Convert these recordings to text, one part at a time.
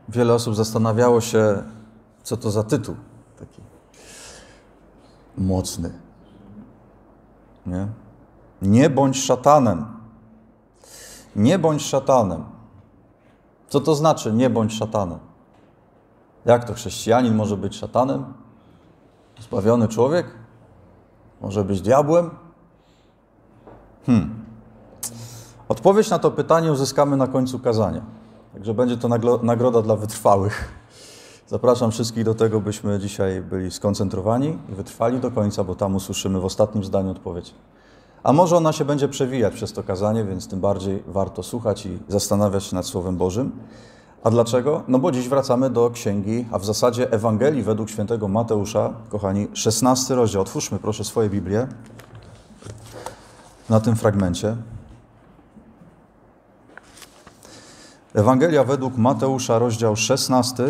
Wiele osób zastanawiało się, co to za tytuł taki mocny. Nie? Nie bądź szatanem. Nie bądź szatanem. Co to znaczy nie bądź szatanem? Jak to chrześcijanin może być szatanem? Zbawiony człowiek? Może być diabłem? Odpowiedź na to pytanie uzyskamy na końcu kazania. Także będzie to nagroda dla wytrwałych. Zapraszam wszystkich do tego, byśmy dzisiaj byli skoncentrowani i wytrwali do końca, bo tam usłyszymy w ostatnim zdaniu odpowiedź. A może ona się będzie przewijać przez to kazanie, więc tym bardziej warto słuchać i zastanawiać się nad Słowem Bożym. A dlaczego? No bo dziś wracamy do księgi, a w zasadzie Ewangelii według świętego Mateusza. Kochani, 16 rozdział. Otwórzmy proszę swoje Biblię na tym fragmencie. Ewangelia według Mateusza, rozdział 16.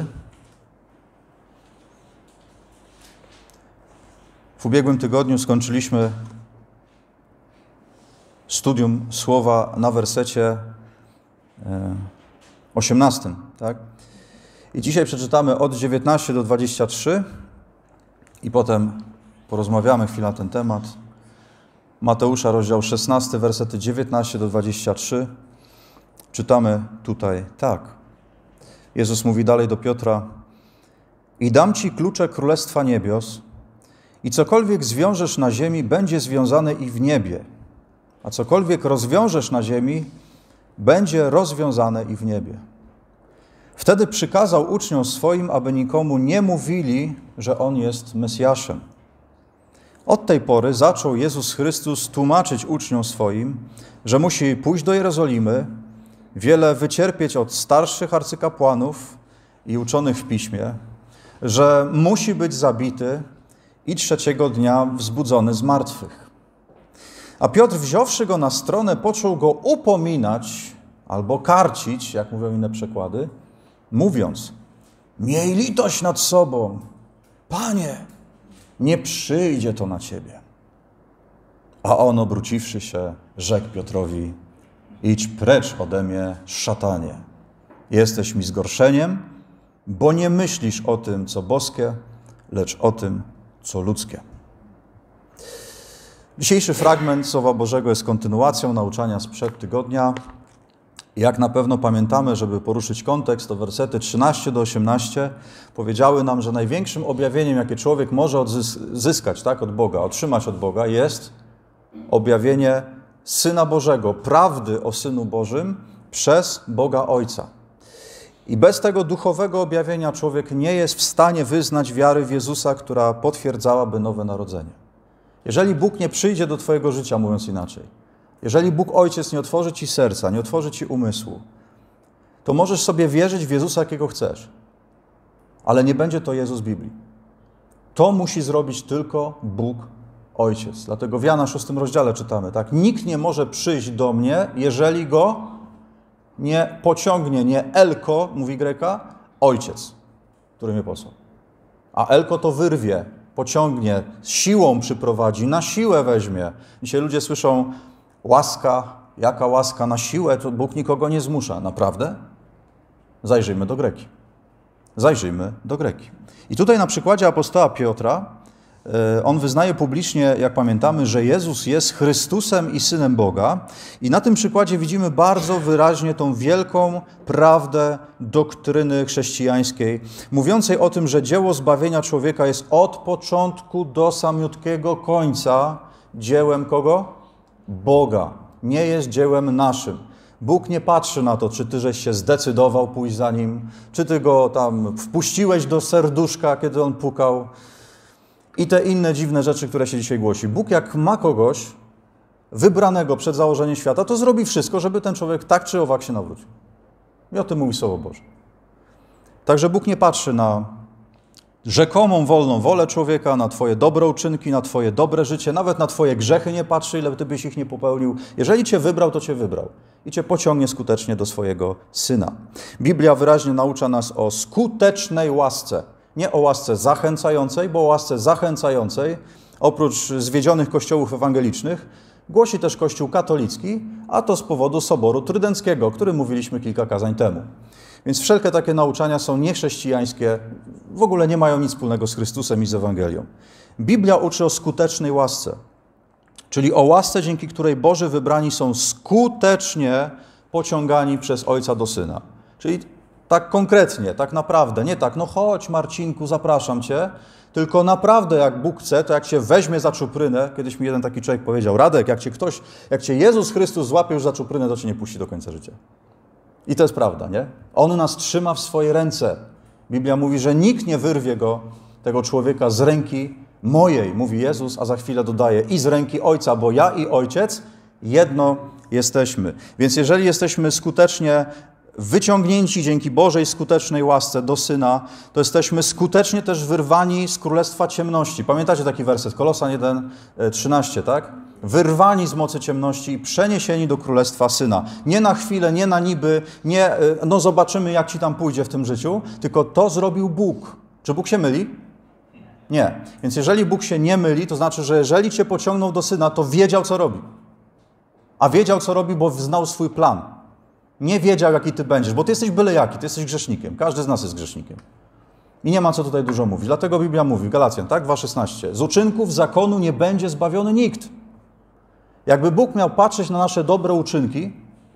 W ubiegłym tygodniu skończyliśmy studium słowa na wersecie 18, tak? I dzisiaj przeczytamy od 19 do 23 i potem porozmawiamy chwilę na ten temat. Mateusza, rozdział 16, wersety 19 do 23. Czytamy tutaj tak. Jezus mówi dalej do Piotra: I dam Ci klucze Królestwa Niebios i cokolwiek zwiążesz na ziemi, będzie związane i w niebie, a cokolwiek rozwiążesz na ziemi, będzie rozwiązane i w niebie. Wtedy przykazał uczniom swoim, aby nikomu nie mówili, że On jest Mesjaszem. Od tej pory zaczął Jezus Chrystus tłumaczyć uczniom swoim, że musi pójść do Jerozolimy, wiele wycierpieć od starszych arcykapłanów i uczonych w piśmie, że musi być zabity i trzeciego dnia wzbudzony z martwych. A Piotr, wziąwszy go na stronę, począł go upominać albo karcić, jak mówią inne przekłady, mówiąc: miej litość nad sobą, Panie, nie przyjdzie to na Ciebie. A on, obróciwszy się, rzekł Piotrowi: idź precz ode mnie, szatanie. Jesteś mi zgorszeniem, bo nie myślisz o tym, co boskie, lecz o tym, co ludzkie. Dzisiejszy fragment Słowa Bożego jest kontynuacją nauczania sprzed tygodnia. Jak na pewno pamiętamy, żeby poruszyć kontekst, to wersety 13 do 18 powiedziały nam, że największym objawieniem, jakie człowiek może zyskać, tak, od Boga, otrzymać od Boga, jest objawienie Syna Bożego, prawdy o Synu Bożym przez Boga Ojca. I bez tego duchowego objawienia człowiek nie jest w stanie wyznać wiary w Jezusa, która potwierdzałaby nowe narodzenie. Jeżeli Bóg nie przyjdzie do twojego życia, mówiąc inaczej, jeżeli Bóg Ojciec nie otworzy ci serca, nie otworzy ci umysłu, to możesz sobie wierzyć w Jezusa, jakiego chcesz, ale nie będzie to Jezus Biblii. To musi zrobić tylko Bóg Ojciec. Dlatego w Jana 6 rozdziale czytamy, tak? Nikt nie może przyjść do mnie, jeżeli go nie pociągnie, nie elko, mówi Greka, Ojciec, który mnie posłał. A elko to wyrwie, pociągnie, siłą przyprowadzi, na siłę weźmie. Dzisiaj ludzie słyszą: łaska, jaka łaska na siłę, to Bóg nikogo nie zmusza. Naprawdę? Zajrzyjmy do Greki. Zajrzyjmy do Greki. I tutaj na przykładzie apostoła Piotra on wyznaje publicznie, jak pamiętamy, że Jezus jest Chrystusem i Synem Boga. I na tym przykładzie widzimy bardzo wyraźnie tą wielką prawdę doktryny chrześcijańskiej, mówiącej o tym, że dzieło zbawienia człowieka jest od początku do samiutkiego końca dziełem kogo? Boga. Nie jest dziełem naszym. Bóg nie patrzy na to, czy ty żeś się zdecydował pójść za Nim, czy ty go tam wpuściłeś do serduszka, kiedy on pukał. I te inne dziwne rzeczy, które się dzisiaj głosi. Bóg, jak ma kogoś wybranego przed założeniem świata, to zrobi wszystko, żeby ten człowiek tak czy owak się nawrócił. I o tym mówi Słowo Boże. Także Bóg nie patrzy na rzekomą wolną wolę człowieka, na twoje dobre uczynki, na twoje dobre życie, nawet na twoje grzechy nie patrzy, ile ty byś ich nie popełnił. Jeżeli cię wybrał, to cię wybrał i cię pociągnie skutecznie do swojego Syna. Biblia wyraźnie naucza nas o skutecznej łasce. Nie o łasce zachęcającej, bo o łasce zachęcającej, oprócz zwiedzionych kościołów ewangelicznych, głosi też Kościół katolicki, a to z powodu Soboru Trydenckiego, o którym mówiliśmy kilka kazań temu. Więc wszelkie takie nauczania są niechrześcijańskie, w ogóle nie mają nic wspólnego z Chrystusem i z Ewangelią. Biblia uczy o skutecznej łasce, czyli o łasce, dzięki której Boży wybrani są skutecznie pociągani przez Ojca do Syna. Czyli tak konkretnie, tak naprawdę, nie tak, no chodź Marcinku, zapraszam Cię, tylko naprawdę jak Bóg chce, to jak Cię weźmie za czuprynę, kiedyś mi jeden taki człowiek powiedział, Radek, jak Cię Jezus Chrystus złapie już za czuprynę, to Cię nie puści do końca życia. I to jest prawda, nie? On nas trzyma w swoje ręce. Biblia mówi, że nikt nie wyrwie go, tego człowieka, z ręki mojej, mówi Jezus, a za chwilę dodaje, i z ręki Ojca, bo ja i Ojciec jedno jesteśmy. Więc jeżeli jesteśmy skutecznie wyciągnięci dzięki Bożej skutecznej łasce do Syna, to jesteśmy skutecznie też wyrwani z królestwa ciemności. Pamiętacie taki werset? Kolosan 1:13, tak? Wyrwani z mocy ciemności i przeniesieni do królestwa Syna. Nie na chwilę, nie na niby, nie no zobaczymy jak Ci tam pójdzie w tym życiu, tylko to zrobił Bóg. Czy Bóg się myli? Nie. Więc jeżeli Bóg się nie myli, to znaczy, że jeżeli Cię pociągnął do Syna, to wiedział co robi. A wiedział co robi, bo znał swój plan. Nie wiedział, jaki Ty będziesz, bo Ty jesteś byle jaki, Ty jesteś grzesznikiem. Każdy z nas jest grzesznikiem. I nie ma co tutaj dużo mówić. Dlatego Biblia mówi, Galacjan, tak? 2:16. Z uczynków zakonu nie będzie zbawiony nikt. Jakby Bóg miał patrzeć na nasze dobre uczynki,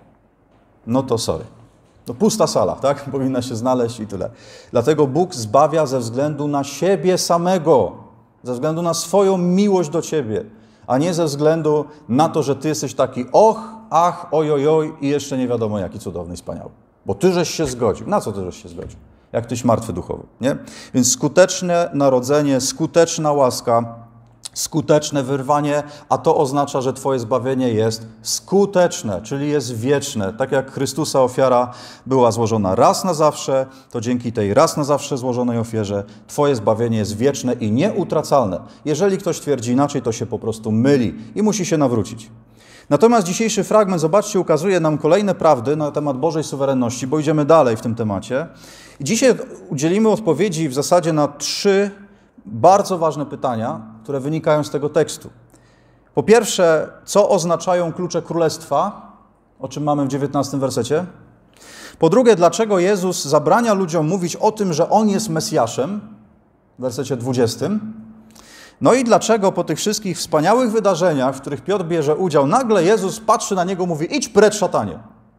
no to sorry. To pusta sala, tak? Powinna się znaleźć i tyle. Dlatego Bóg zbawia ze względu na siebie samego. Ze względu na swoją miłość do Ciebie. A nie ze względu na to, że Ty jesteś taki och, ach, ojojoj i jeszcze nie wiadomo jaki cudowny i wspaniały. Bo Ty żeś się zgodził. Na co Ty żeś się zgodził? Jak Tyś martwy duchowo, nie? Więc skuteczne narodzenie, skuteczna łaska, skuteczne wyrwanie, a to oznacza, że Twoje zbawienie jest skuteczne, czyli jest wieczne. Tak jak Chrystusa ofiara była złożona raz na zawsze, to dzięki tej raz na zawsze złożonej ofierze Twoje zbawienie jest wieczne i nieutracalne. Jeżeli ktoś twierdzi inaczej, to się po prostu myli i musi się nawrócić. Natomiast dzisiejszy fragment, zobaczcie, ukazuje nam kolejne prawdy na temat Bożej suwerenności, bo idziemy dalej w tym temacie. I dzisiaj udzielimy odpowiedzi w zasadzie na 3 bardzo ważne pytania, które wynikają z tego tekstu. Po pierwsze, co oznaczają klucze królestwa, o czym mamy w 19 wersecie? Po drugie, dlaczego Jezus zabrania ludziom mówić o tym, że On jest Mesjaszem, w wersecie 20. No i dlaczego po tych wszystkich wspaniałych wydarzeniach, w których Piotr bierze udział, nagle Jezus patrzy na niego i mówi, idź precz, szatanie.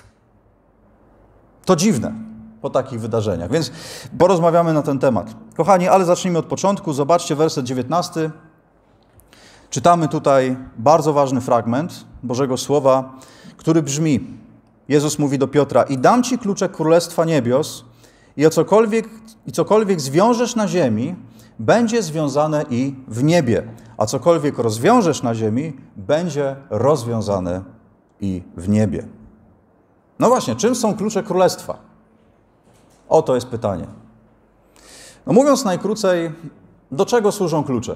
To dziwne po takich wydarzeniach, więc porozmawiamy na ten temat. Kochani, ale zacznijmy od początku. Zobaczcie werset 19. Czytamy tutaj bardzo ważny fragment Bożego Słowa, który brzmi, Jezus mówi do Piotra, i dam Ci klucze Królestwa Niebios i cokolwiek zwiążesz na ziemi, będzie związane i w niebie, a cokolwiek rozwiążesz na ziemi, będzie rozwiązane i w niebie. No właśnie, czym są klucze Królestwa? Oto jest pytanie. No mówiąc najkrócej, do czego służą klucze?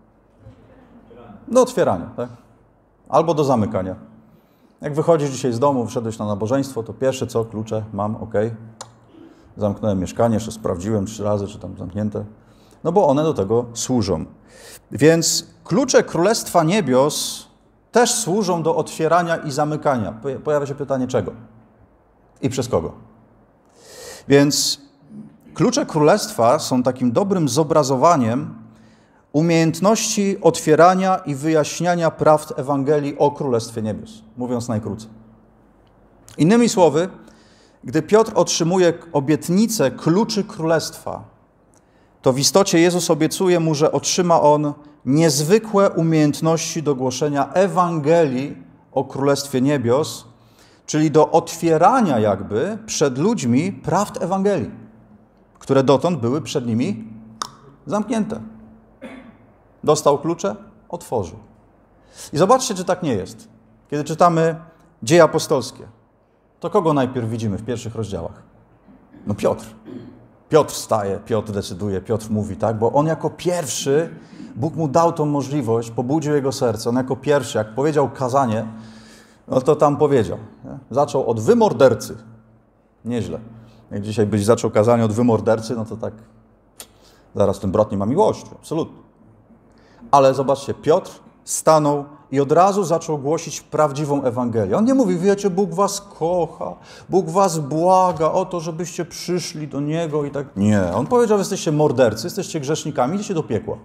Do otwierania, tak? Albo do zamykania. Jak wychodzisz dzisiaj z domu, wszedłeś na nabożeństwo, to pierwsze co? Klucze mam, ok. Zamknąłem mieszkanie, jeszcze sprawdziłem 3 razy, czy tam zamknięte. No bo one do tego służą. Więc klucze Królestwa Niebios też służą do otwierania i zamykania. Pojawia się pytanie czego? I przez kogo? Więc klucze Królestwa są takim dobrym zobrazowaniem umiejętności otwierania i wyjaśniania prawd Ewangelii o Królestwie Niebios, mówiąc najkrócej. Innymi słowy, gdy Piotr otrzymuje obietnicę kluczy Królestwa, to w istocie Jezus obiecuje mu, że otrzyma on niezwykłe umiejętności do głoszenia Ewangelii o Królestwie Niebios, czyli do otwierania jakby przed ludźmi prawd Ewangelii, które dotąd były przed nimi zamknięte. Dostał klucze, otworzył. I zobaczcie, czy tak nie jest. Kiedy czytamy Dzieje apostolskie, to kogo najpierw widzimy w pierwszych rozdziałach? No Piotr. Piotr staje, Piotr decyduje, Piotr mówi, tak? Bo on jako pierwszy, Bóg mu dał tą możliwość, pobudził jego serce. On jako pierwszy, jak powiedział kazanie, no to tam powiedział. Nie? Zaczął od wymordercy. Nieźle. Jak dzisiaj byś zaczął kazanie od wymordercy, no to tak zaraz ten brat nie ma miłości. Absolutnie. Ale zobaczcie, Piotr stanął i od razu zaczął głosić prawdziwą Ewangelię. On nie mówi, wiecie, Bóg was kocha, Bóg was błaga o to, żebyście przyszli do Niego i tak. Nie, on powiedział, że jesteście mordercy, jesteście grzesznikami, idziecie do piekła.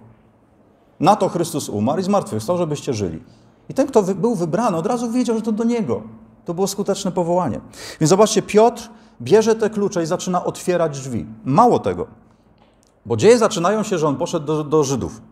Na to Chrystus umarł i zmartwychwstał, żebyście żyli. I ten, kto był wybrany, od razu wiedział, że to do Niego. To było skuteczne powołanie. Więc zobaczcie, Piotr bierze te klucze i zaczyna otwierać drzwi. Mało tego, bo dzieje zaczynają się, że on poszedł do Żydów.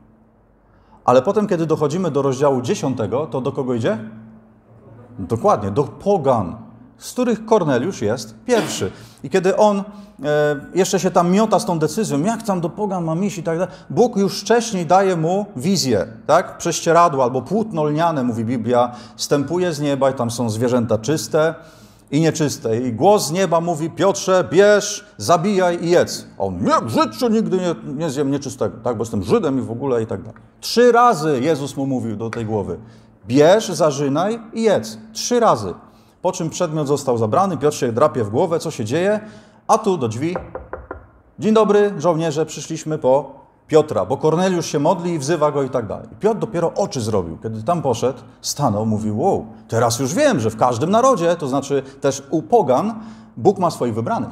Ale potem, kiedy dochodzimy do rozdziału 10, to do kogo idzie? Dokładnie, do pogan, z których Korneliusz jest pierwszy. I kiedy on jeszcze się tam miota z tą decyzją, jak tam do pogan mam iść i tak dalej, Bóg już wcześniej daje mu wizję, tak? Prześcieradło albo płótno lniane, mówi Biblia, stępuje z nieba i tam są zwierzęta czyste i nieczyste. I głos z nieba mówi, Piotrze, bierz, zabijaj i jedz. A on, nie, w życiu nigdy nie zjem nieczystego, tak? Bo jestem Żydem i w ogóle i tak dalej. 3 razy Jezus mu mówił do tej głowy, bierz, zarzynaj i jedz. 3 razy. Po czym przedmiot został zabrany, Piotr się drapie w głowę, co się dzieje? A tu do drzwi. Dzień dobry, żołnierze, przyszliśmy po Piotra, bo Korneliusz się modli i wzywa go i tak dalej. Piotr dopiero oczy zrobił. Kiedy tam poszedł, stanął, mówił, wow, teraz już wiem, że w każdym narodzie, to znaczy też u pogan, Bóg ma swoich wybranych.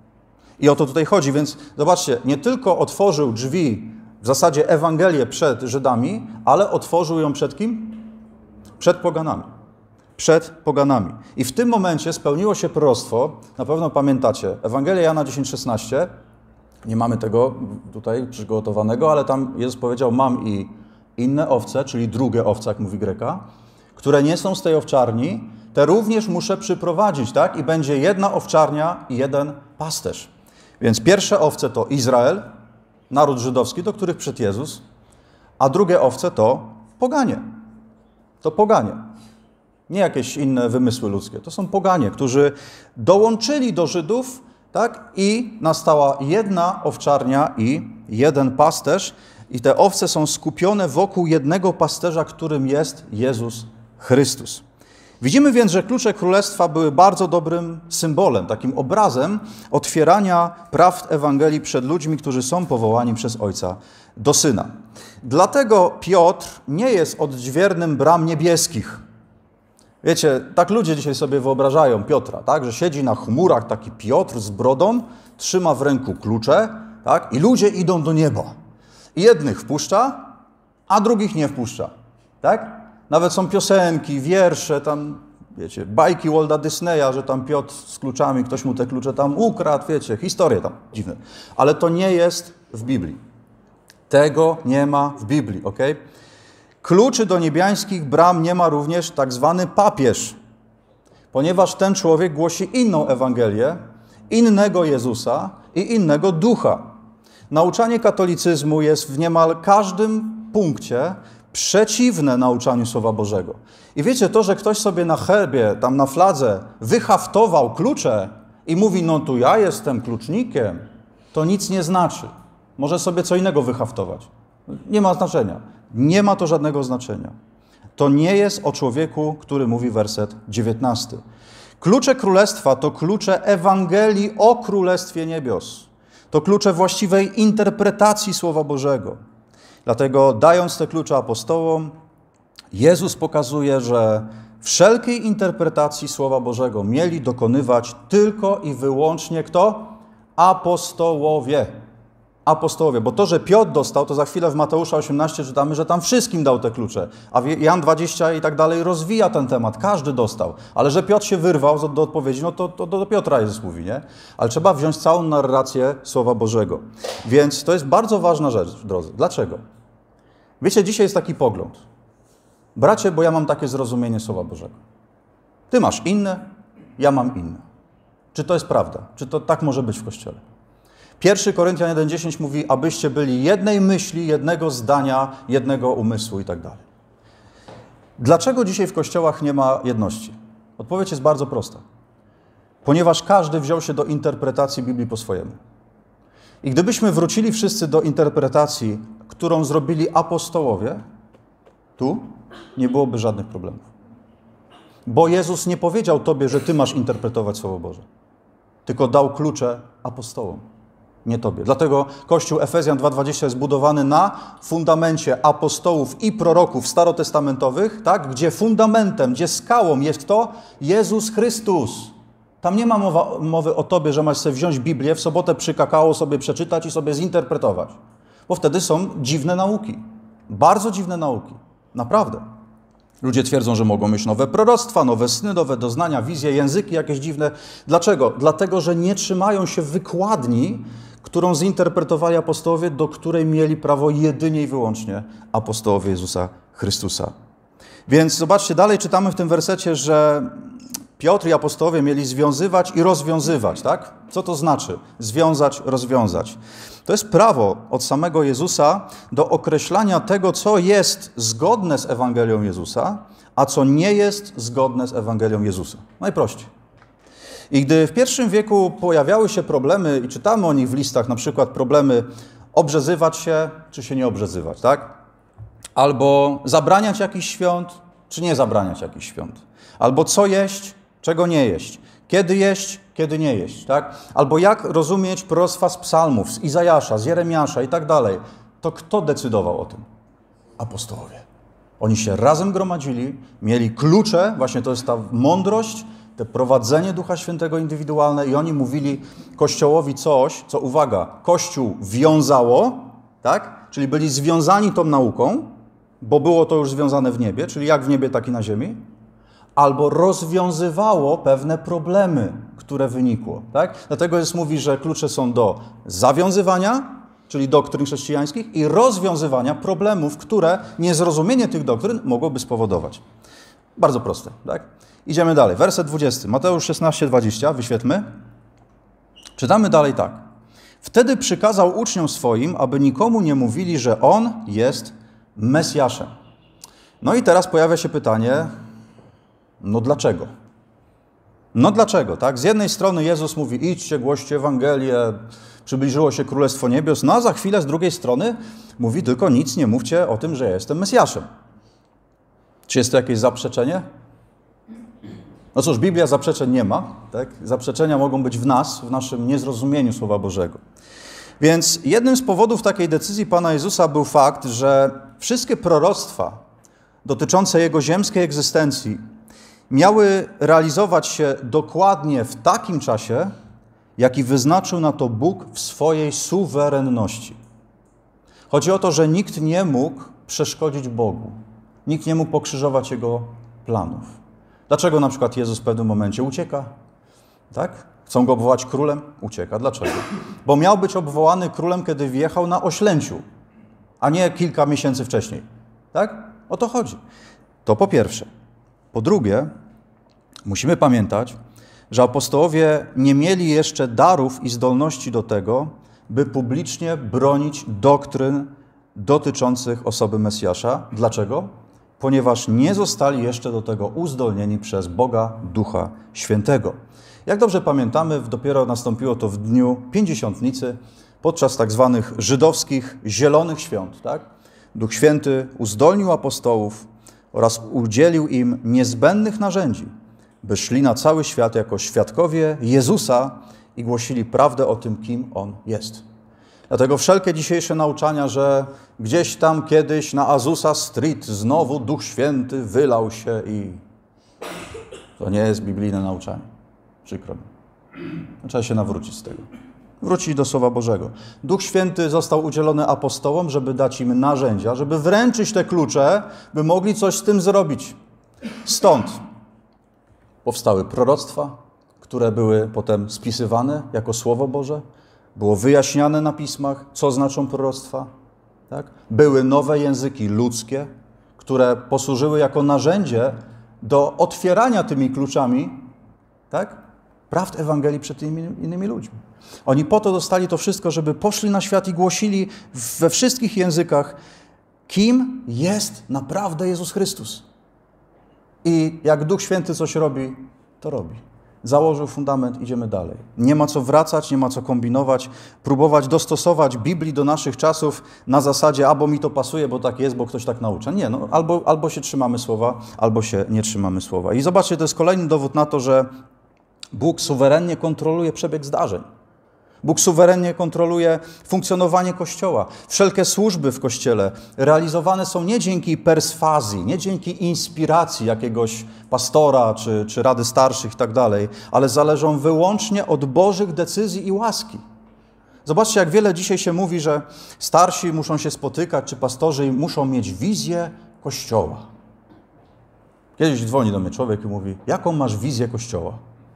I o to tutaj chodzi, więc zobaczcie, nie tylko otworzył drzwi, w zasadzie Ewangelię przed Żydami, ale otworzył ją przed kim? Przed poganami. Przed poganami. I w tym momencie spełniło się proroctwo, na pewno pamiętacie, Ewangelia Jana 10,16, nie mamy tego tutaj przygotowanego, ale tam Jezus powiedział, mam i inne owce, czyli drugie owce, jak mówi Greka, które nie są z tej owczarni, te również muszę przyprowadzić, tak? I będzie jedna owczarnia i jeden pasterz. Więc pierwsze owce to Izrael, naród żydowski, do których przyszedł Jezus, a drugie owce to poganie. To poganie. Nie jakieś inne wymysły ludzkie. To są poganie, którzy dołączyli do Żydów, tak? I nastała jedna owczarnia i jeden pasterz. I te owce są skupione wokół jednego pasterza, którym jest Jezus Chrystus. Widzimy więc, że klucze królestwa były bardzo dobrym symbolem, takim obrazem otwierania prawd Ewangelii przed ludźmi, którzy są powołani przez Ojca do Syna. Dlatego Piotr nie jest odźwiernym bram niebieskich. Wiecie, tak ludzie dzisiaj sobie wyobrażają Piotra, tak? Że siedzi na chmurach taki Piotr z brodą, trzyma w ręku klucze, tak? I ludzie idą do nieba. I jednych wpuszcza, a drugich nie wpuszcza. Tak? Nawet są piosenki, wiersze, tam, wiecie, bajki Walda Disneya, że tam Piotr z kluczami, ktoś mu te klucze tam ukradł, wiecie, historie tam dziwne. Ale to nie jest w Biblii. Tego nie ma w Biblii, ok? Kluczy do niebiańskich bram nie ma również tak zwany papież, ponieważ ten człowiek głosi inną Ewangelię, innego Jezusa i innego ducha. Nauczanie katolicyzmu jest w niemal każdym punkcie przeciwne nauczaniu Słowa Bożego. I wiecie, to, że ktoś sobie na herbie, tam na fladze wyhaftował klucze i mówi, no tu ja jestem klucznikiem, to nic nie znaczy. Może sobie co innego wyhaftować. Nie ma znaczenia. Nie ma to żadnego znaczenia. To nie jest o człowieku, który mówi werset 19. Klucze królestwa to klucze Ewangelii o Królestwie Niebios. To klucze właściwej interpretacji Słowa Bożego. Dlatego dając te klucze apostołom, Jezus pokazuje, że wszelkiej interpretacji Słowa Bożego mieli dokonywać tylko i wyłącznie kto? Apostołowie. Apostołowie, bo to, że Piotr dostał, to za chwilę w Mateusza 18 czytamy, że tam wszystkim dał te klucze, a Jan 20 i tak dalej rozwija ten temat, każdy dostał, ale że Piotr się wyrwał do odpowiedzi, no to do Piotra Jezus mówi, nie? Ale trzeba wziąć całą narrację Słowa Bożego. Więc to jest bardzo ważna rzecz, drodzy. Dlaczego? Wiecie, dzisiaj jest taki pogląd. Bracie, bo ja mam takie zrozumienie Słowa Bożego. Ty masz inne, ja mam inne. Czy to jest prawda? Czy to tak może być w Kościele? 1 Koryntian 1,10 mówi, abyście byli jednej myśli, jednego zdania, jednego umysłu i tak dalej. Dlaczego dzisiaj w kościołach nie ma jedności? Odpowiedź jest bardzo prosta. Ponieważ każdy wziął się do interpretacji Biblii po swojemu. I gdybyśmy wrócili wszyscy do interpretacji, którą zrobili apostołowie, tu nie byłoby żadnych problemów. Bo Jezus nie powiedział tobie, że ty masz interpretować Słowo Boże, tylko dał klucze apostołom. nie tobie. Dlatego Kościół Efezjan 2:20 jest budowany na fundamencie apostołów i proroków starotestamentowych, tak? Gdzie fundamentem, gdzie skałą jest kto? Jezus Chrystus. Tam nie ma mowy o tobie, że masz sobie wziąć Biblię, w sobotę przy kakao sobie przeczytać i sobie zinterpretować. Bo wtedy są dziwne nauki. Bardzo dziwne nauki. Naprawdę. Ludzie twierdzą, że mogą mieć nowe proroctwa, nowe sny, nowe doznania, wizje, języki jakieś dziwne. Dlaczego? Dlatego, że nie trzymają się wykładni, którą zinterpretowali apostołowie, do której mieli prawo jedynie i wyłącznie apostołowie Jezusa Chrystusa. Więc zobaczcie, dalej czytamy w tym wersecie, że Piotr i apostołowie mieli związywać i rozwiązywać, tak? Co to znaczy? Związać, rozwiązać. To jest prawo od samego Jezusa do określania tego, co jest zgodne z Ewangelią Jezusa, a co nie jest zgodne z Ewangelią Jezusa. Najprościej. I gdy w pierwszym wieku pojawiały się problemy, i czytamy o nich w listach, na przykład problemy obrzezywać się, czy się nie obrzezywać, tak? Albo zabraniać jakichś świąt, czy nie zabraniać jakichś świąt. Albo co jeść, czego nie jeść. Kiedy nie jeść, tak? Albo jak rozumieć proroctwa z psalmów, z Izajasza, z Jeremiasza i tak dalej. To kto decydował o tym? Apostołowie. Oni się razem gromadzili, mieli klucze, właśnie to jest ta mądrość, to prowadzenie Ducha Świętego indywidualne i oni mówili Kościołowi coś, co, uwaga, Kościół wiązało, tak? Czyli byli związani tą nauką, bo było to już związane w niebie, czyli jak w niebie, tak i na ziemi, albo rozwiązywało pewne problemy, które wynikło. Tak? Dlatego Jezus mówi, że klucze są do zawiązywania, czyli doktryn chrześcijańskich, i rozwiązywania problemów, które niezrozumienie tych doktryn mogłoby spowodować. Bardzo proste. Tak? Idziemy dalej. Werset 20. Mateusz 16:20. Wyświetlmy. Czytamy dalej tak. Wtedy przykazał uczniom swoim, aby nikomu nie mówili, że On jest Mesjaszem. No i teraz pojawia się pytanie, no dlaczego? No dlaczego, tak? Z jednej strony Jezus mówi, idźcie, głoście Ewangelię, przybliżyło się Królestwo Niebios, no a za chwilę z drugiej strony mówi, tylko nic nie mówcie o tym, że ja jestem Mesjaszem. Czy jest to jakieś zaprzeczenie? No cóż, Biblia zaprzeczeń nie ma, tak? Zaprzeczenia mogą być w nas, w naszym niezrozumieniu Słowa Bożego. Więc jednym z powodów takiej decyzji Pana Jezusa był fakt, że wszystkie proroctwa dotyczące Jego ziemskiej egzystencji miały realizować się dokładnie w takim czasie, jaki wyznaczył na to Bóg w swojej suwerenności. Chodzi o to, że nikt nie mógł przeszkodzić Bogu. Nikt nie mógł pokrzyżować Jego planów. Dlaczego na przykład Jezus w pewnym momencie ucieka? Tak? Chcą go obwołać królem? Ucieka. Dlaczego? Bo miał być obwołany królem, kiedy wjechał na oślęciu, a nie kilka miesięcy wcześniej. Tak? O to chodzi. To po pierwsze. Po drugie, musimy pamiętać, że apostołowie nie mieli jeszcze darów i zdolności do tego, by publicznie bronić doktryn dotyczących osoby Mesjasza. Dlaczego? Ponieważ nie zostali jeszcze do tego uzdolnieni przez Boga Ducha Świętego. Jak dobrze pamiętamy, dopiero nastąpiło to w dniu Pięćdziesiątnicy, podczas tak zwanych żydowskich zielonych świąt. Tak? Duch Święty uzdolnił apostołów oraz udzielił im niezbędnych narzędzi, by szli na cały świat jako świadkowie Jezusa i głosili prawdę o tym, kim On jest. Dlatego wszelkie dzisiejsze nauczania, że gdzieś tam kiedyś na Azusa Street znowu Duch Święty wylał się i to nie jest biblijne nauczanie. Przykro mi. Trzeba się nawrócić z tego. Wrócić do Słowa Bożego. Duch Święty został udzielony apostołom, żeby dać im narzędzia, żeby wręczyć te klucze, by mogli coś z tym zrobić. Stąd powstały proroctwa, które były potem spisywane jako Słowo Boże. Było wyjaśniane na pismach, co znaczą proroctwa. Tak? Były nowe języki ludzkie, które posłużyły jako narzędzie do otwierania tymi kluczami, tak? Prawd Ewangelii przed innymi ludźmi. Oni po to dostali to wszystko, żeby poszli na świat i głosili we wszystkich językach, kim jest naprawdę Jezus Chrystus. I jak Duch Święty coś robi, to robi. Założył fundament, idziemy dalej. Nie ma co wracać, nie ma co kombinować, próbować dostosować Biblii do naszych czasów na zasadzie, albo mi to pasuje, bo tak jest, bo ktoś tak naucza. Nie, no, albo się trzymamy słowa, albo się nie trzymamy słowa. I zobaczcie, to jest kolejny dowód na to, że Bóg suwerennie kontroluje przebieg zdarzeń. Bóg suwerennie kontroluje funkcjonowanie Kościoła. Wszelkie służby w Kościele realizowane są nie dzięki perswazji, nie dzięki inspiracji jakiegoś pastora czy Rady Starszych i tak dalej, ale zależą wyłącznie od Bożych decyzji i łaski. Zobaczcie, jak wiele dzisiaj się mówi, że starsi muszą się spotykać, czy pastorzy muszą mieć wizję Kościoła. Kiedyś dzwoni do mnie człowiek i mówi, jaką masz wizję Kościoła?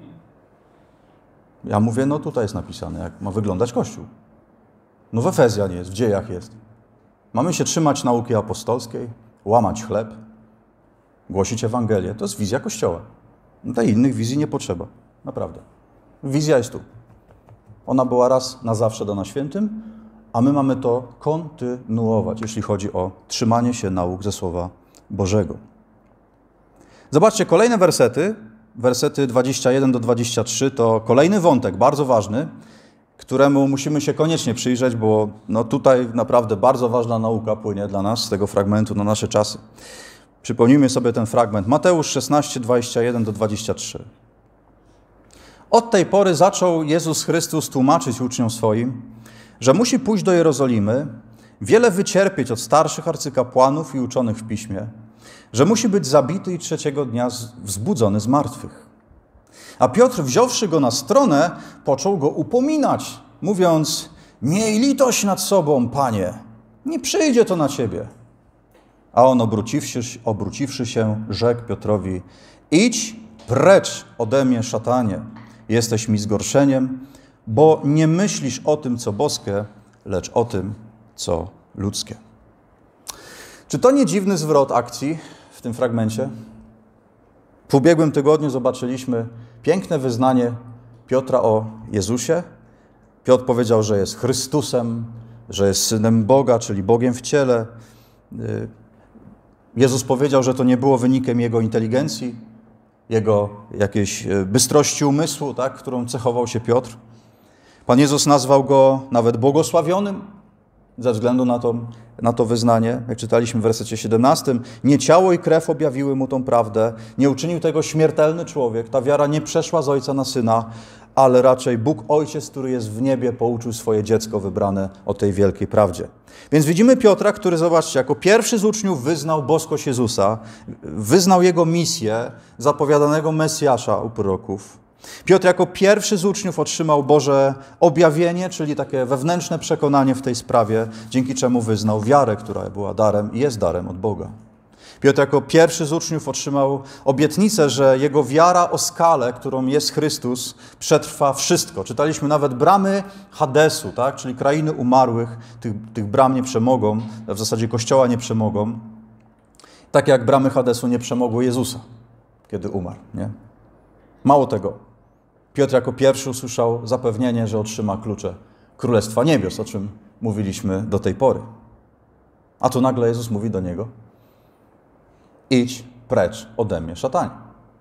Ja mówię, no tutaj jest napisane, jak ma wyglądać Kościół. No w Efezjan jest, w Dziejach jest. Mamy się trzymać nauki apostolskiej, łamać chleb, głosić Ewangelię. To jest wizja Kościoła. No tej innych wizji nie potrzeba. Naprawdę. Wizja jest tu. Ona była raz na zawsze dana świętym, a my mamy to kontynuować, jeśli chodzi o trzymanie się nauk ze Słowa Bożego. Zobaczcie, kolejne wersety, wersety 21 do 23, to kolejny wątek, bardzo ważny, któremu musimy się koniecznie przyjrzeć, bo no tutaj naprawdę bardzo ważna nauka płynie dla nas z tego fragmentu na nasze czasy. Przypomnijmy sobie ten fragment. Mateusz 16, 21 do 23. Od tej pory zaczął Jezus Chrystus tłumaczyć uczniom swoim, że musi pójść do Jerozolimy, wiele wycierpieć od starszych arcykapłanów i uczonych w piśmie, że musi być zabity i trzeciego dnia wzbudzony z martwych. A Piotr, wziąwszy go na stronę, począł go upominać, mówiąc, miej litość nad sobą, Panie, nie przyjdzie to na ciebie. A on, obróciwszy się, rzekł Piotrowi, idź precz ode mnie, szatanie, jesteś mi zgorszeniem, bo nie myślisz o tym, co boskie, lecz o tym, co ludzkie. Czy to nie dziwny zwrot akcji w tym fragmencie? W ubiegłym tygodniu zobaczyliśmy piękne wyznanie Piotra o Jezusie. Piotr powiedział, że jest Chrystusem, że jest Synem Boga, czyli Bogiem w ciele. Jezus powiedział, że to nie było wynikiem jego inteligencji, jego jakiejś bystrości umysłu, tak, którą cechował się Piotr. Pan Jezus nazwał go nawet błogosławionym ze względu na to wyznanie. Jak czytaliśmy w wersecie 17, nie ciało i krew objawiły mu tą prawdę, nie uczynił tego śmiertelny człowiek. Ta wiara nie przeszła z ojca na syna, ale raczej Bóg Ojciec, który jest w niebie, pouczył swoje dziecko wybrane o tej wielkiej prawdzie. Więc widzimy Piotra, który, zobaczcie, jako pierwszy z uczniów wyznał boskość Jezusa, wyznał Jego misję zapowiadanego Mesjasza u proroków. Piotr jako pierwszy z uczniów otrzymał Boże objawienie, czyli takie wewnętrzne przekonanie w tej sprawie, dzięki czemu wyznał wiarę, która była darem i jest darem od Boga. Piotr jako pierwszy z uczniów otrzymał obietnicę, że jego wiara o skale, którą jest Chrystus, przetrwa wszystko. Czytaliśmy nawet bramy Hadesu, tak? Czyli krainy umarłych, tych bram nie przemogą, w zasadzie Kościoła nie przemogą, tak jak bramy Hadesu nie przemogły Jezusa, kiedy umarł. Nie? Mało tego, Piotr jako pierwszy usłyszał zapewnienie, że otrzyma klucze Królestwa Niebios, o czym mówiliśmy do tej pory. A tu nagle Jezus mówi do niego, idź precz ode mnie, szatanie.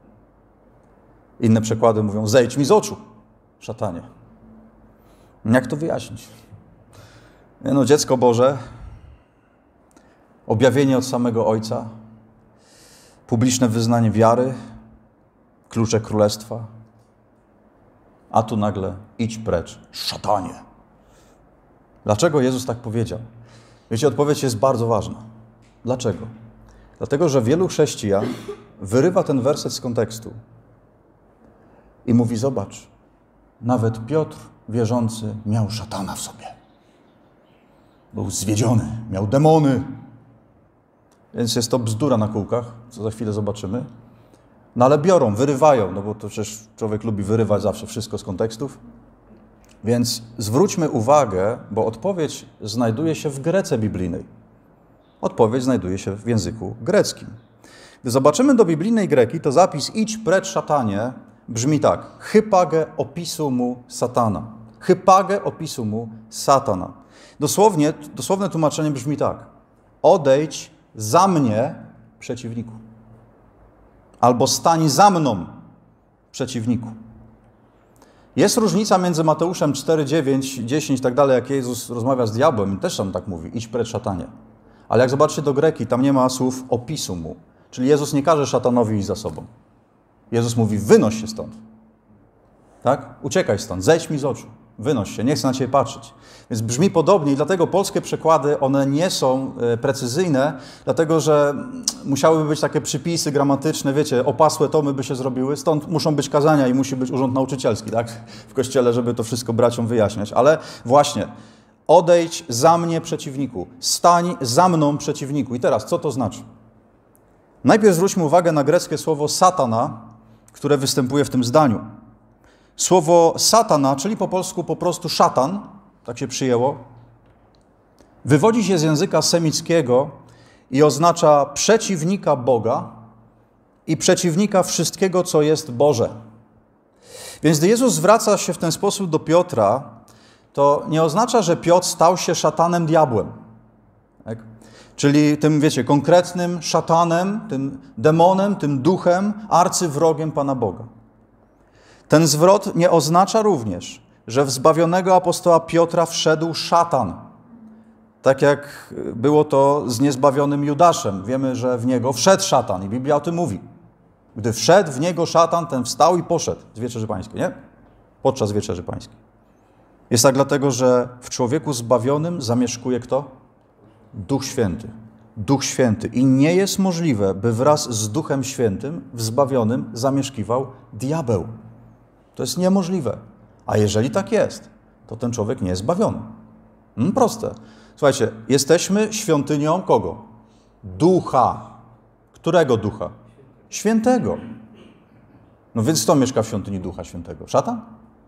Inne przekłady mówią, zejdź mi z oczu, szatanie. Jak to wyjaśnić? No, dziecko Boże, objawienie od samego Ojca, publiczne wyznanie wiary, klucze Królestwa, a tu nagle idź precz, szatanie. Dlaczego Jezus tak powiedział? Wiecie, odpowiedź jest bardzo ważna. Dlaczego? Dlatego, że wielu chrześcijan wyrywa ten werset z kontekstu i mówi, zobacz, nawet Piotr wierzący miał szatana w sobie. Był zwiedziony, miał demony. Więc jest to bzdura na kółkach, co za chwilę zobaczymy. No ale biorą, wyrywają, no bo to przecież człowiek lubi wyrywać zawsze wszystko z kontekstów. Więc zwróćmy uwagę, bo odpowiedź znajduje się w grece biblijnej. Odpowiedź znajduje się w języku greckim. Gdy zobaczymy do biblijnej greki, to zapis idź precz szatanie brzmi tak. Hypage opisu mu satana. Hypage opisu mu satana. Dosłowne tłumaczenie brzmi tak. Odejdź za mnie, przeciwniku. Albo stań za mną, przeciwniku. Jest różnica między Mateuszem 4, 9, 10 i tak dalej, jak Jezus rozmawia z diabłem, też tam tak mówi, idź precz szatanie. Ale jak zobaczycie do greki, tam nie ma słów opisu mu. Czyli Jezus nie każe szatanowi iść za sobą. Jezus mówi, wynoś się stąd. Tak? Uciekaj stąd, zejdź mi z oczu. wynoś się, nie chcę na ciebie patrzeć. Więc brzmi podobnie i dlatego polskie przekłady, one nie są precyzyjne, dlatego że musiałyby być takie przypisy gramatyczne, wiecie, opasłe tomy by się zrobiły, stąd muszą być kazania i musi być urząd nauczycielski, tak, w kościele, żeby to wszystko braciom wyjaśniać. Ale właśnie, odejdź za mnie przeciwniku, stań za mną przeciwniku. I teraz, co to znaczy? Najpierw zwróćmy uwagę na greckie słowo satana, które występuje w tym zdaniu. Słowo satana, czyli po polsku po prostu szatan, tak się przyjęło, wywodzi się z języka semickiego i oznacza przeciwnika Boga i przeciwnika wszystkiego, co jest Boże. Więc gdy Jezus zwraca się w ten sposób do Piotra, to nie oznacza, że Piotr stał się szatanem, diabłem. Tak? Czyli tym, wiecie, konkretnym szatanem, tym demonem, tym duchem, arcywrogiem Pana Boga. Ten zwrot nie oznacza również, że w zbawionego apostoła Piotra wszedł szatan. Tak jak było to z niezbawionym Judaszem. Wiemy, że w niego wszedł szatan i Biblia o tym mówi. Gdy wszedł w niego szatan, ten wstał i poszedł z Wieczerzy Pańskiej, nie? Podczas Wieczerzy Pańskiej. Jest tak dlatego, że w człowieku zbawionym zamieszkuje kto? Duch Święty. Duch Święty. I nie jest możliwe, by wraz z Duchem Świętym w zbawionym zamieszkiwał diabeł. To jest niemożliwe. A jeżeli tak jest, to ten człowiek nie jest zbawiony. Proste. Słuchajcie, jesteśmy świątynią kogo? Ducha. Którego ducha? Świętego. No więc kto mieszka w świątyni Ducha Świętego? Szatan?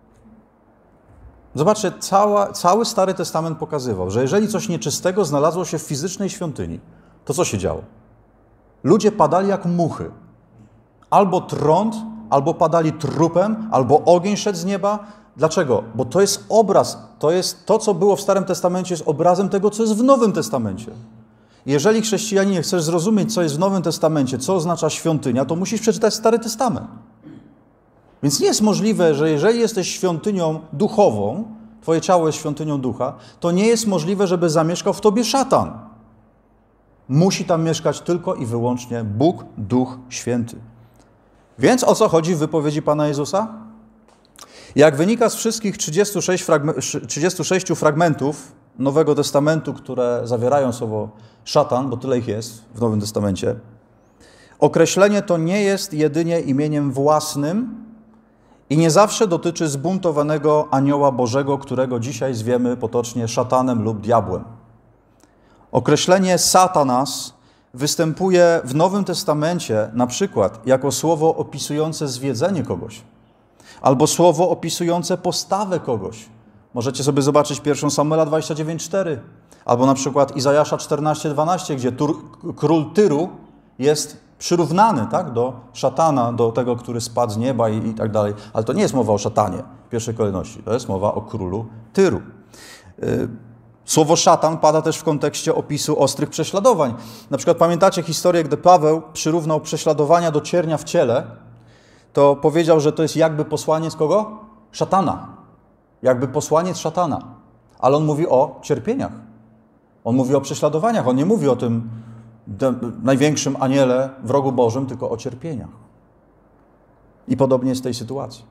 Zobaczcie, cały Stary Testament pokazywał, że jeżeli coś nieczystego znalazło się w fizycznej świątyni, to co się działo? Ludzie padali jak muchy. Albo trąd, albo padali trupem, albo ogień szedł z nieba. Dlaczego? Bo to jest obraz, to, co było w Starym Testamencie, jest obrazem tego, co jest w Nowym Testamencie. Jeżeli chrześcijaninie chcesz zrozumieć, co jest w Nowym Testamencie, co oznacza świątynia, to musisz przeczytać Stary Testament. Więc nie jest możliwe, że jeżeli jesteś świątynią duchową, twoje ciało jest świątynią ducha, to nie jest możliwe, żeby zamieszkał w tobie szatan. Musi tam mieszkać tylko i wyłącznie Bóg, Duch Święty. Więc o co chodzi w wypowiedzi Pana Jezusa? Jak wynika z wszystkich 36 fragmentów Nowego Testamentu, które zawierają słowo szatan, bo tyle ich jest w Nowym Testamencie, określenie to nie jest jedynie imieniem własnym i nie zawsze dotyczy zbuntowanego anioła Bożego, którego dzisiaj zwiemy potocznie szatanem lub diabłem. Określenie satanas występuje w Nowym Testamencie na przykład jako słowo opisujące zwiedzenie kogoś albo słowo opisujące postawę kogoś. Możecie sobie zobaczyć 1 Samuela 29:4 albo na przykład Izajasza 14:12, gdzie król Tyru jest przyrównany, tak, do szatana, do tego, który spadł z nieba i tak dalej. Ale to nie jest mowa o szatanie w pierwszej kolejności. To jest mowa o królu Tyru. Słowo szatan pada też w kontekście opisu ostrych prześladowań. Na przykład pamiętacie historię, gdy Paweł przyrównał prześladowania do ciernia w ciele, to powiedział, że to jest jakby posłaniec kogo? Szatana. Jakby posłaniec szatana. Ale on mówi o cierpieniach. On mówi o prześladowaniach. On nie mówi o tym największym aniele, wrogu Bożym, tylko o cierpieniach. I podobnie jest w tej sytuacji.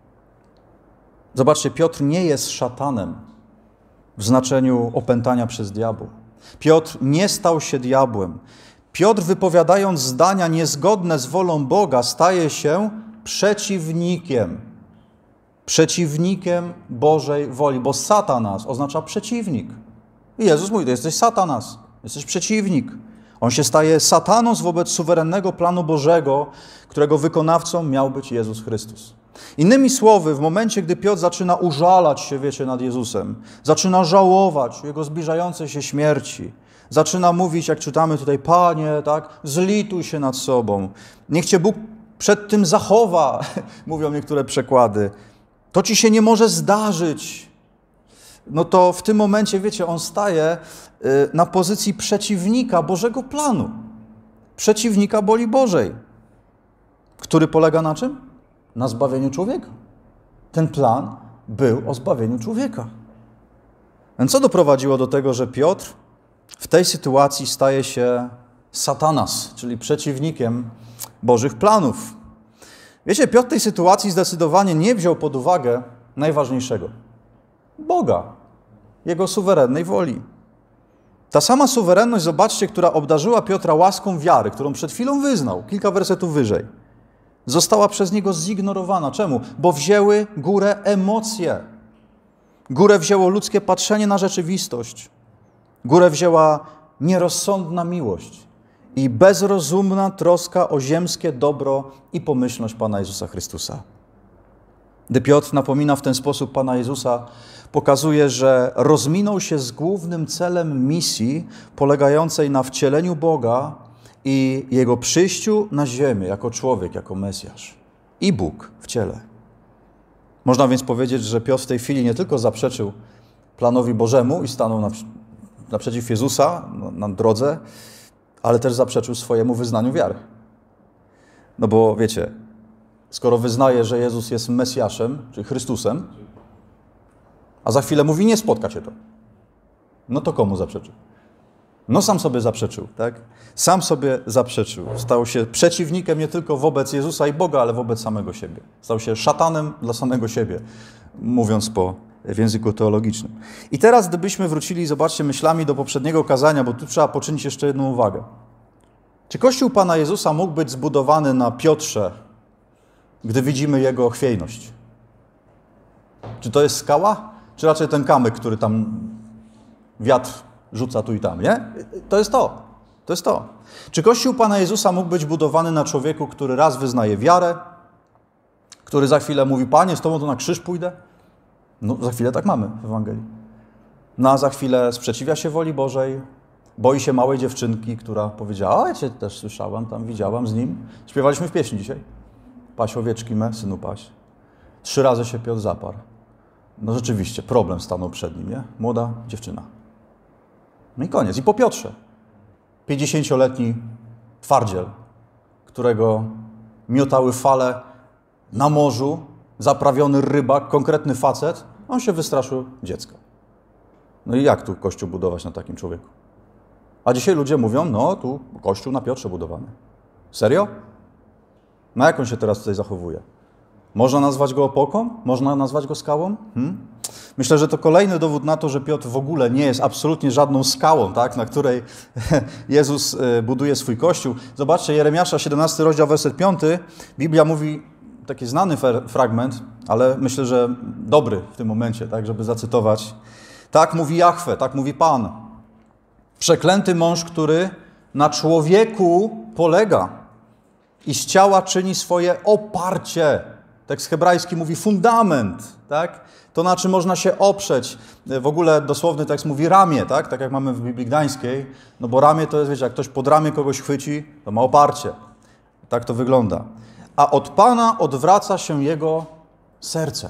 Zobaczcie, Piotr nie jest szatanem w znaczeniu opętania przez diabła. Piotr nie stał się diabłem. Piotr, wypowiadając zdania niezgodne z wolą Boga, staje się przeciwnikiem. Przeciwnikiem Bożej woli, bo satanas oznacza przeciwnik. I Jezus mówi, to jesteś satanas, jesteś przeciwnik. On się staje satanos wobec suwerennego planu Bożego, którego wykonawcą miał być Jezus Chrystus. Innymi słowy, w momencie, gdy Piotr zaczyna użalać się, wiecie, nad Jezusem, zaczyna żałować Jego zbliżającej się śmierci, zaczyna mówić, jak czytamy tutaj, Panie, tak, zlituj się nad sobą, niech Cię Bóg przed tym zachowa, mówią niektóre przekłady, to Ci się nie może zdarzyć. No to w tym momencie, wiecie, on staje na pozycji przeciwnika Bożego planu, przeciwnika woli Bożej, który polega na czym? Na zbawieniu człowieka. Ten plan był o zbawieniu człowieka. Więc co doprowadziło do tego, że Piotr w tej sytuacji staje się satanas, czyli przeciwnikiem Bożych planów? Wiecie, Piotr w tej sytuacji zdecydowanie nie wziął pod uwagę najważniejszego. Boga, Jego suwerennej woli. Ta sama suwerenność, zobaczcie, która obdarzyła Piotra łaską wiary, którą przed chwilą wyznał, kilka wersetów wyżej, została przez niego zignorowana. Czemu? Bo wzięły górę emocje. Górę wzięło ludzkie patrzenie na rzeczywistość. Górę wzięła nierozsądna miłość i bezrozumna troska o ziemskie dobro i pomyślność Pana Jezusa Chrystusa. Gdy Piotr napomina w ten sposób Pana Jezusa, pokazuje, że rozminął się z głównym celem misji polegającej na wcieleniu Boga i Jego przyjściu na ziemię jako człowiek, jako Mesjasz. I Bóg w ciele. Można więc powiedzieć, że Piotr w tej chwili nie tylko zaprzeczył planowi Bożemu i stanął naprzeciw Jezusa na drodze, ale też zaprzeczył swojemu wyznaniu wiary. No bo wiecie, skoro wyznaje, że Jezus jest Mesjaszem, czyli Chrystusem, a za chwilę mówi, nie spotka cię to. No to komu zaprzeczył? No sam sobie zaprzeczył, tak? Sam sobie zaprzeczył. Stał się przeciwnikiem nie tylko wobec Jezusa i Boga, ale wobec samego siebie. Stał się szatanem dla samego siebie, mówiąc w języku teologicznym. I teraz, gdybyśmy wrócili, zobaczcie, myślami do poprzedniego kazania, bo tu trzeba poczynić jeszcze jedną uwagę. Czy Kościół Pana Jezusa mógł być zbudowany na Piotrze, gdy widzimy jego chwiejność? Czy to jest skała? Czy raczej ten kamyk, który tam wiatr rzuca tu i tam, nie? To jest to. To jest to. Czy Kościół Pana Jezusa mógł być budowany na człowieku, który raz wyznaje wiarę, który za chwilę mówi, Panie, z Tobą to na krzyż pójdę? No, za chwilę tak mamy w Ewangelii. No, a za chwilę sprzeciwia się woli Bożej, boi się małej dziewczynki, która powiedziała, ja Cię też słyszałam, tam widziałam z nim. Śpiewaliśmy w pieśni dzisiaj. Paś owieczki me, synu paś. 3 razy się Piotr zaparł. No rzeczywiście, problem stanął przed nim, nie? Młoda dziewczyna. No i koniec. I po Piotrze. 50-letni twardziel, którego miotały fale na morzu, zaprawiony rybak, konkretny facet, on się wystraszył dziecka. No i jak tu Kościół budować na takim człowieku? A dzisiaj ludzie mówią, no tu Kościół na Piotrze budowany. Serio? No jak on się teraz tutaj zachowuje? Można nazwać go opoką? Można nazwać go skałą? Myślę, że to kolejny dowód na to, że Piotr w ogóle nie jest absolutnie żadną skałą, tak, na której Jezus buduje swój Kościół. Zobaczcie, Jeremiasza, 17 rozdział, werset 5. Biblia mówi, taki znany fragment, ale myślę, że dobry w tym momencie, tak, żeby zacytować. Tak mówi Jahwe, tak mówi Pan. Przeklęty mąż, który na człowieku polega i z ciała czyni swoje oparcie. Tekst hebrajski mówi fundament, tak? To, na czym można się oprzeć. W ogóle dosłowny tekst mówi ramię, tak? Tak jak mamy w Biblii Gdańskiej. No bo ramię to jest, wiecie, jak ktoś pod ramię kogoś chwyci, to ma oparcie. Tak to wygląda. A od Pana odwraca się jego serce.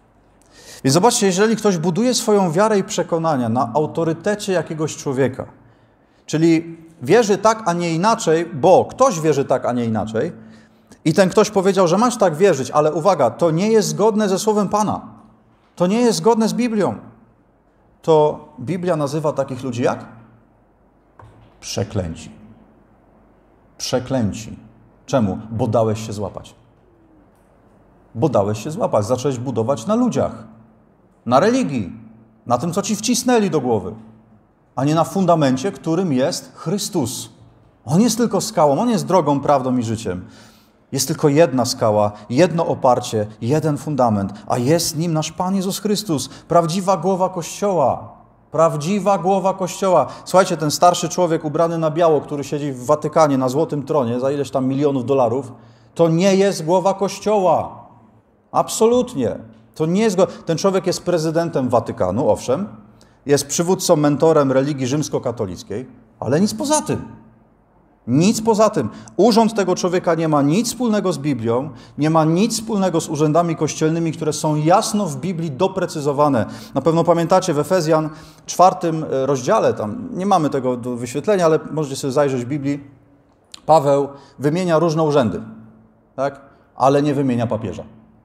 Więc zobaczcie, jeżeli ktoś buduje swoją wiarę i przekonania na autorytecie jakiegoś człowieka, czyli wierzy tak, a nie inaczej, bo ktoś wierzy tak, a nie inaczej, i ten ktoś powiedział, że masz tak wierzyć, ale uwaga, to nie jest zgodne ze Słowem Pana. To nie jest zgodne z Biblią. To Biblia nazywa takich ludzi jak? Przeklęci. Przeklęci. Czemu? Bo dałeś się złapać. Bo dałeś się złapać. Zacząłeś budować na ludziach, na religii, na tym, co ci wcisnęli do głowy, a nie na fundamencie, którym jest Chrystus. On jest tylko skałą, On jest drogą, prawdą i życiem. Jest tylko jedna skała, jedno oparcie, jeden fundament, a jest nim nasz Pan Jezus Chrystus, prawdziwa głowa Kościoła. Prawdziwa głowa Kościoła. Słuchajcie, ten starszy człowiek ubrany na biało, który siedzi w Watykanie na złotym tronie za ileś tam milionów dolarów, to nie jest głowa Kościoła. Absolutnie. To nie jest Ten człowiek jest prezydentem Watykanu, owszem, jest przywódcą, mentorem religii rzymskokatolickiej, ale nic poza tym. Nic poza tym. Urząd tego człowieka nie ma nic wspólnego z Biblią, nie ma nic wspólnego z urzędami kościelnymi, które są jasno w Biblii doprecyzowane. Na pewno pamiętacie w Efezjan 4 rozdziale, tam nie mamy tego do wyświetlenia, ale możecie sobie zajrzeć w Biblii. Paweł wymienia różne urzędy, tak? Ale nie wymienia papieża.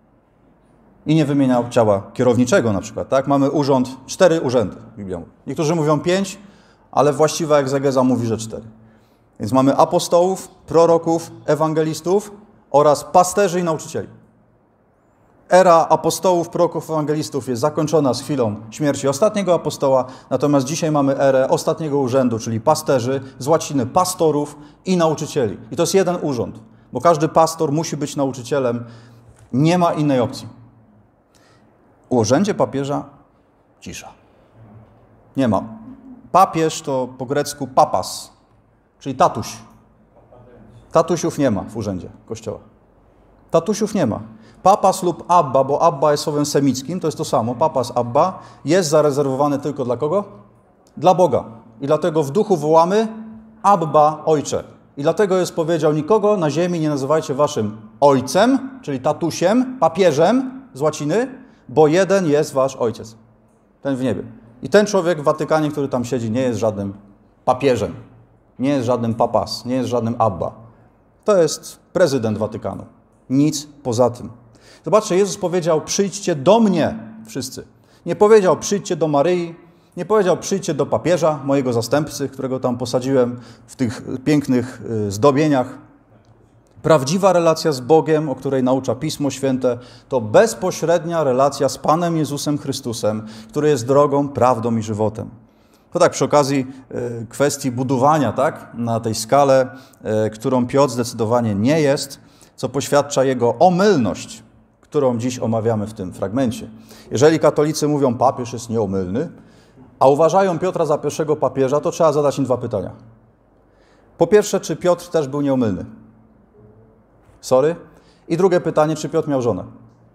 I nie wymienia ciała kierowniczego na przykład. Tak? Mamy 4 urzędy, Biblia mówi. Niektórzy mówią 5, ale właściwa egzegeza mówi, że 4. Więc mamy apostołów, proroków, ewangelistów oraz pasterzy i nauczycieli. Era apostołów, proroków, ewangelistów jest zakończona z chwilą śmierci ostatniego apostoła, natomiast dzisiaj mamy erę ostatniego urzędu, czyli pasterzy, z łaciny pastorów i nauczycieli. I to jest jeden urząd, bo każdy pastor musi być nauczycielem, nie ma innej opcji. U urzędzie papieża cisza. Nie ma. Papież to po grecku papas, czyli tatuś. Tatusiów nie ma w urzędzie Kościoła. Tatusiów nie ma. Papas lub Abba, bo Abba jest słowem semickim, to jest to samo. Papas, Abba jest zarezerwowany tylko dla kogo? Dla Boga. I dlatego w duchu wołamy Abba, Ojcze. I dlatego jest powiedział, nikogo na ziemi nie nazywajcie waszym ojcem, czyli tatusiem, papieżem z łaciny, bo jeden jest wasz ojciec. Ten w niebie. I ten człowiek w Watykanie, który tam siedzi, nie jest żadnym papieżem. Nie jest żadnym papas, nie jest żadnym Abba. To jest prezydent Watykanu. Nic poza tym. Zobaczcie, Jezus powiedział, przyjdźcie do mnie wszyscy. Nie powiedział, przyjdźcie do Maryi, nie powiedział, przyjdźcie do papieża, mojego zastępcy, którego tam posadziłem w tych pięknych zdobieniach. Prawdziwa relacja z Bogiem, o której naucza Pismo Święte, to bezpośrednia relacja z Panem Jezusem Chrystusem, który jest drogą, prawdą i żywotem. To tak przy okazji kwestii budowania, tak, na tej skale, którą Piotr zdecydowanie nie jest, co poświadcza jego omylność, którą dziś omawiamy w tym fragmencie. Jeżeli katolicy mówią, papież jest nieomylny, a uważają Piotra za pierwszego papieża, to trzeba zadać im dwa pytania. Po pierwsze, czy Piotr też był nieomylny? Sorry. I drugie pytanie, czy Piotr miał żonę?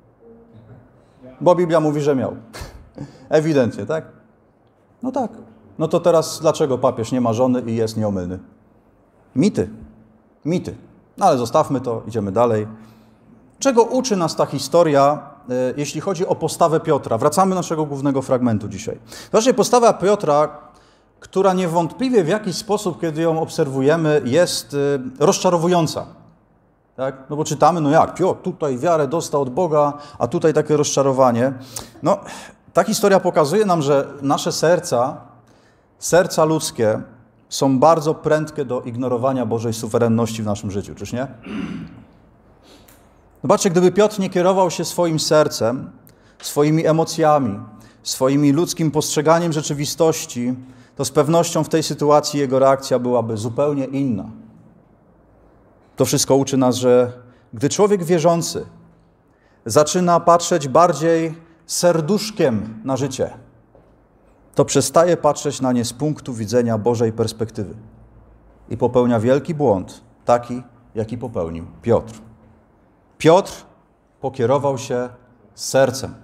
Bo Biblia mówi, że miał. Ewidentnie, tak? No tak. No to teraz dlaczego papież nie ma żony i jest nieomylny? Mity. Mity. No ale zostawmy to, idziemy dalej. Czego uczy nas ta historia, jeśli chodzi o postawę Piotra? Wracamy do naszego głównego fragmentu dzisiaj. Zobaczcie, postawa Piotra, która niewątpliwie w jakiś sposób, kiedy ją obserwujemy, jest rozczarowująca. Tak? No bo czytamy, no jak, Piotr tutaj wiarę dostał od Boga, a tutaj takie rozczarowanie. No, ta historia pokazuje nam, że nasze serca ludzkie są bardzo prędkie do ignorowania Bożej suwerenności w naszym życiu, czyż nie? Zobaczcie, gdyby Piotr nie kierował się swoim sercem, swoimi emocjami, swoim ludzkim postrzeganiem rzeczywistości, to z pewnością w tej sytuacji jego reakcja byłaby zupełnie inna. To wszystko uczy nas, że gdy człowiek wierzący zaczyna patrzeć bardziej serduszkiem na życie, to przestaje patrzeć na nie z punktu widzenia Bożej perspektywy i popełnia wielki błąd, taki, jaki popełnił Piotr. Piotr pokierował się sercem.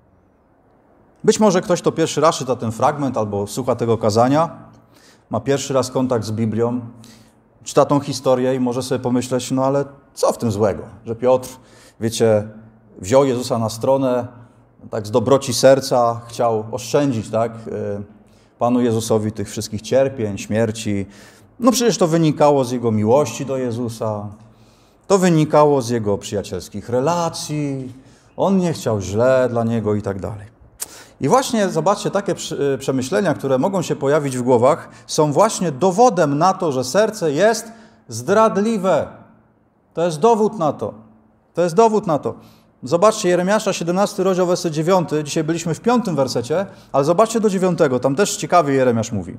Być może ktoś, kto pierwszy raz czyta ten fragment albo słucha tego kazania, ma pierwszy raz kontakt z Biblią, czyta tą historię i może sobie pomyśleć, no ale co w tym złego, że Piotr, wiecie, wziął Jezusa na stronę, tak z dobroci serca chciał oszczędzić, tak, Panu Jezusowi tych wszystkich cierpień, śmierci. No przecież to wynikało z jego miłości do Jezusa, to wynikało z jego przyjacielskich relacji, on nie chciał źle dla niego i tak dalej. I właśnie, zobaczcie, takie przemyślenia, które mogą się pojawić w głowach, są właśnie dowodem na to, że serce jest zdradliwe. To jest dowód na to. To jest dowód na to. Zobaczcie, Jeremiasza 17, rozdział, werset 9. Dzisiaj byliśmy w 5. wersecie, ale zobaczcie do 9. Tam też ciekawie Jeremiasz mówi.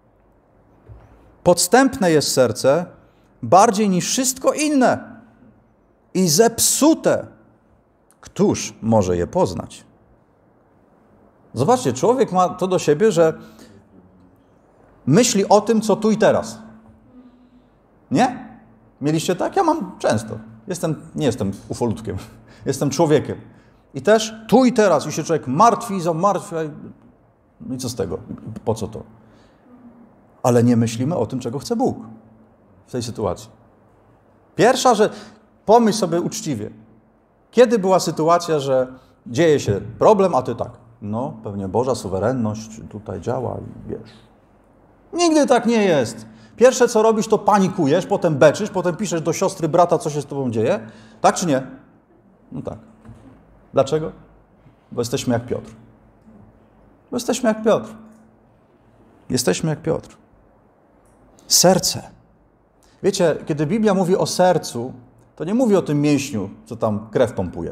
Podstępne jest serce bardziej niż wszystko inne i zepsute. Któż może je poznać? Zobaczcie, człowiek ma to do siebie, że myśli o tym, co tu i teraz. Nie? Mieliście tak? Ja mam często. Nie jestem ufolutkiem. Jestem człowiekiem. I też tu i teraz. I się człowiek martwi, zamartwia. No i co z tego? Po co to? Ale nie myślimy o tym, czego chce Bóg w tej sytuacji. Pierwsza, że pomyśl sobie uczciwie. Kiedy była sytuacja, że dzieje się problem, a ty tak. No, pewnie Boża suwerenność tutaj działa i wiesz. Nigdy tak nie jest. Pierwsze, co robisz, to panikujesz, potem beczysz, potem piszesz do siostry, brata, co się z tobą dzieje. Tak czy nie? No tak. Dlaczego? Bo jesteśmy jak Piotr. Bo jesteśmy jak Piotr. Jesteśmy jak Piotr. Serce. Wiecie, kiedy Biblia mówi o sercu, to nie mówi o tym mięśniu, co tam krew pompuje.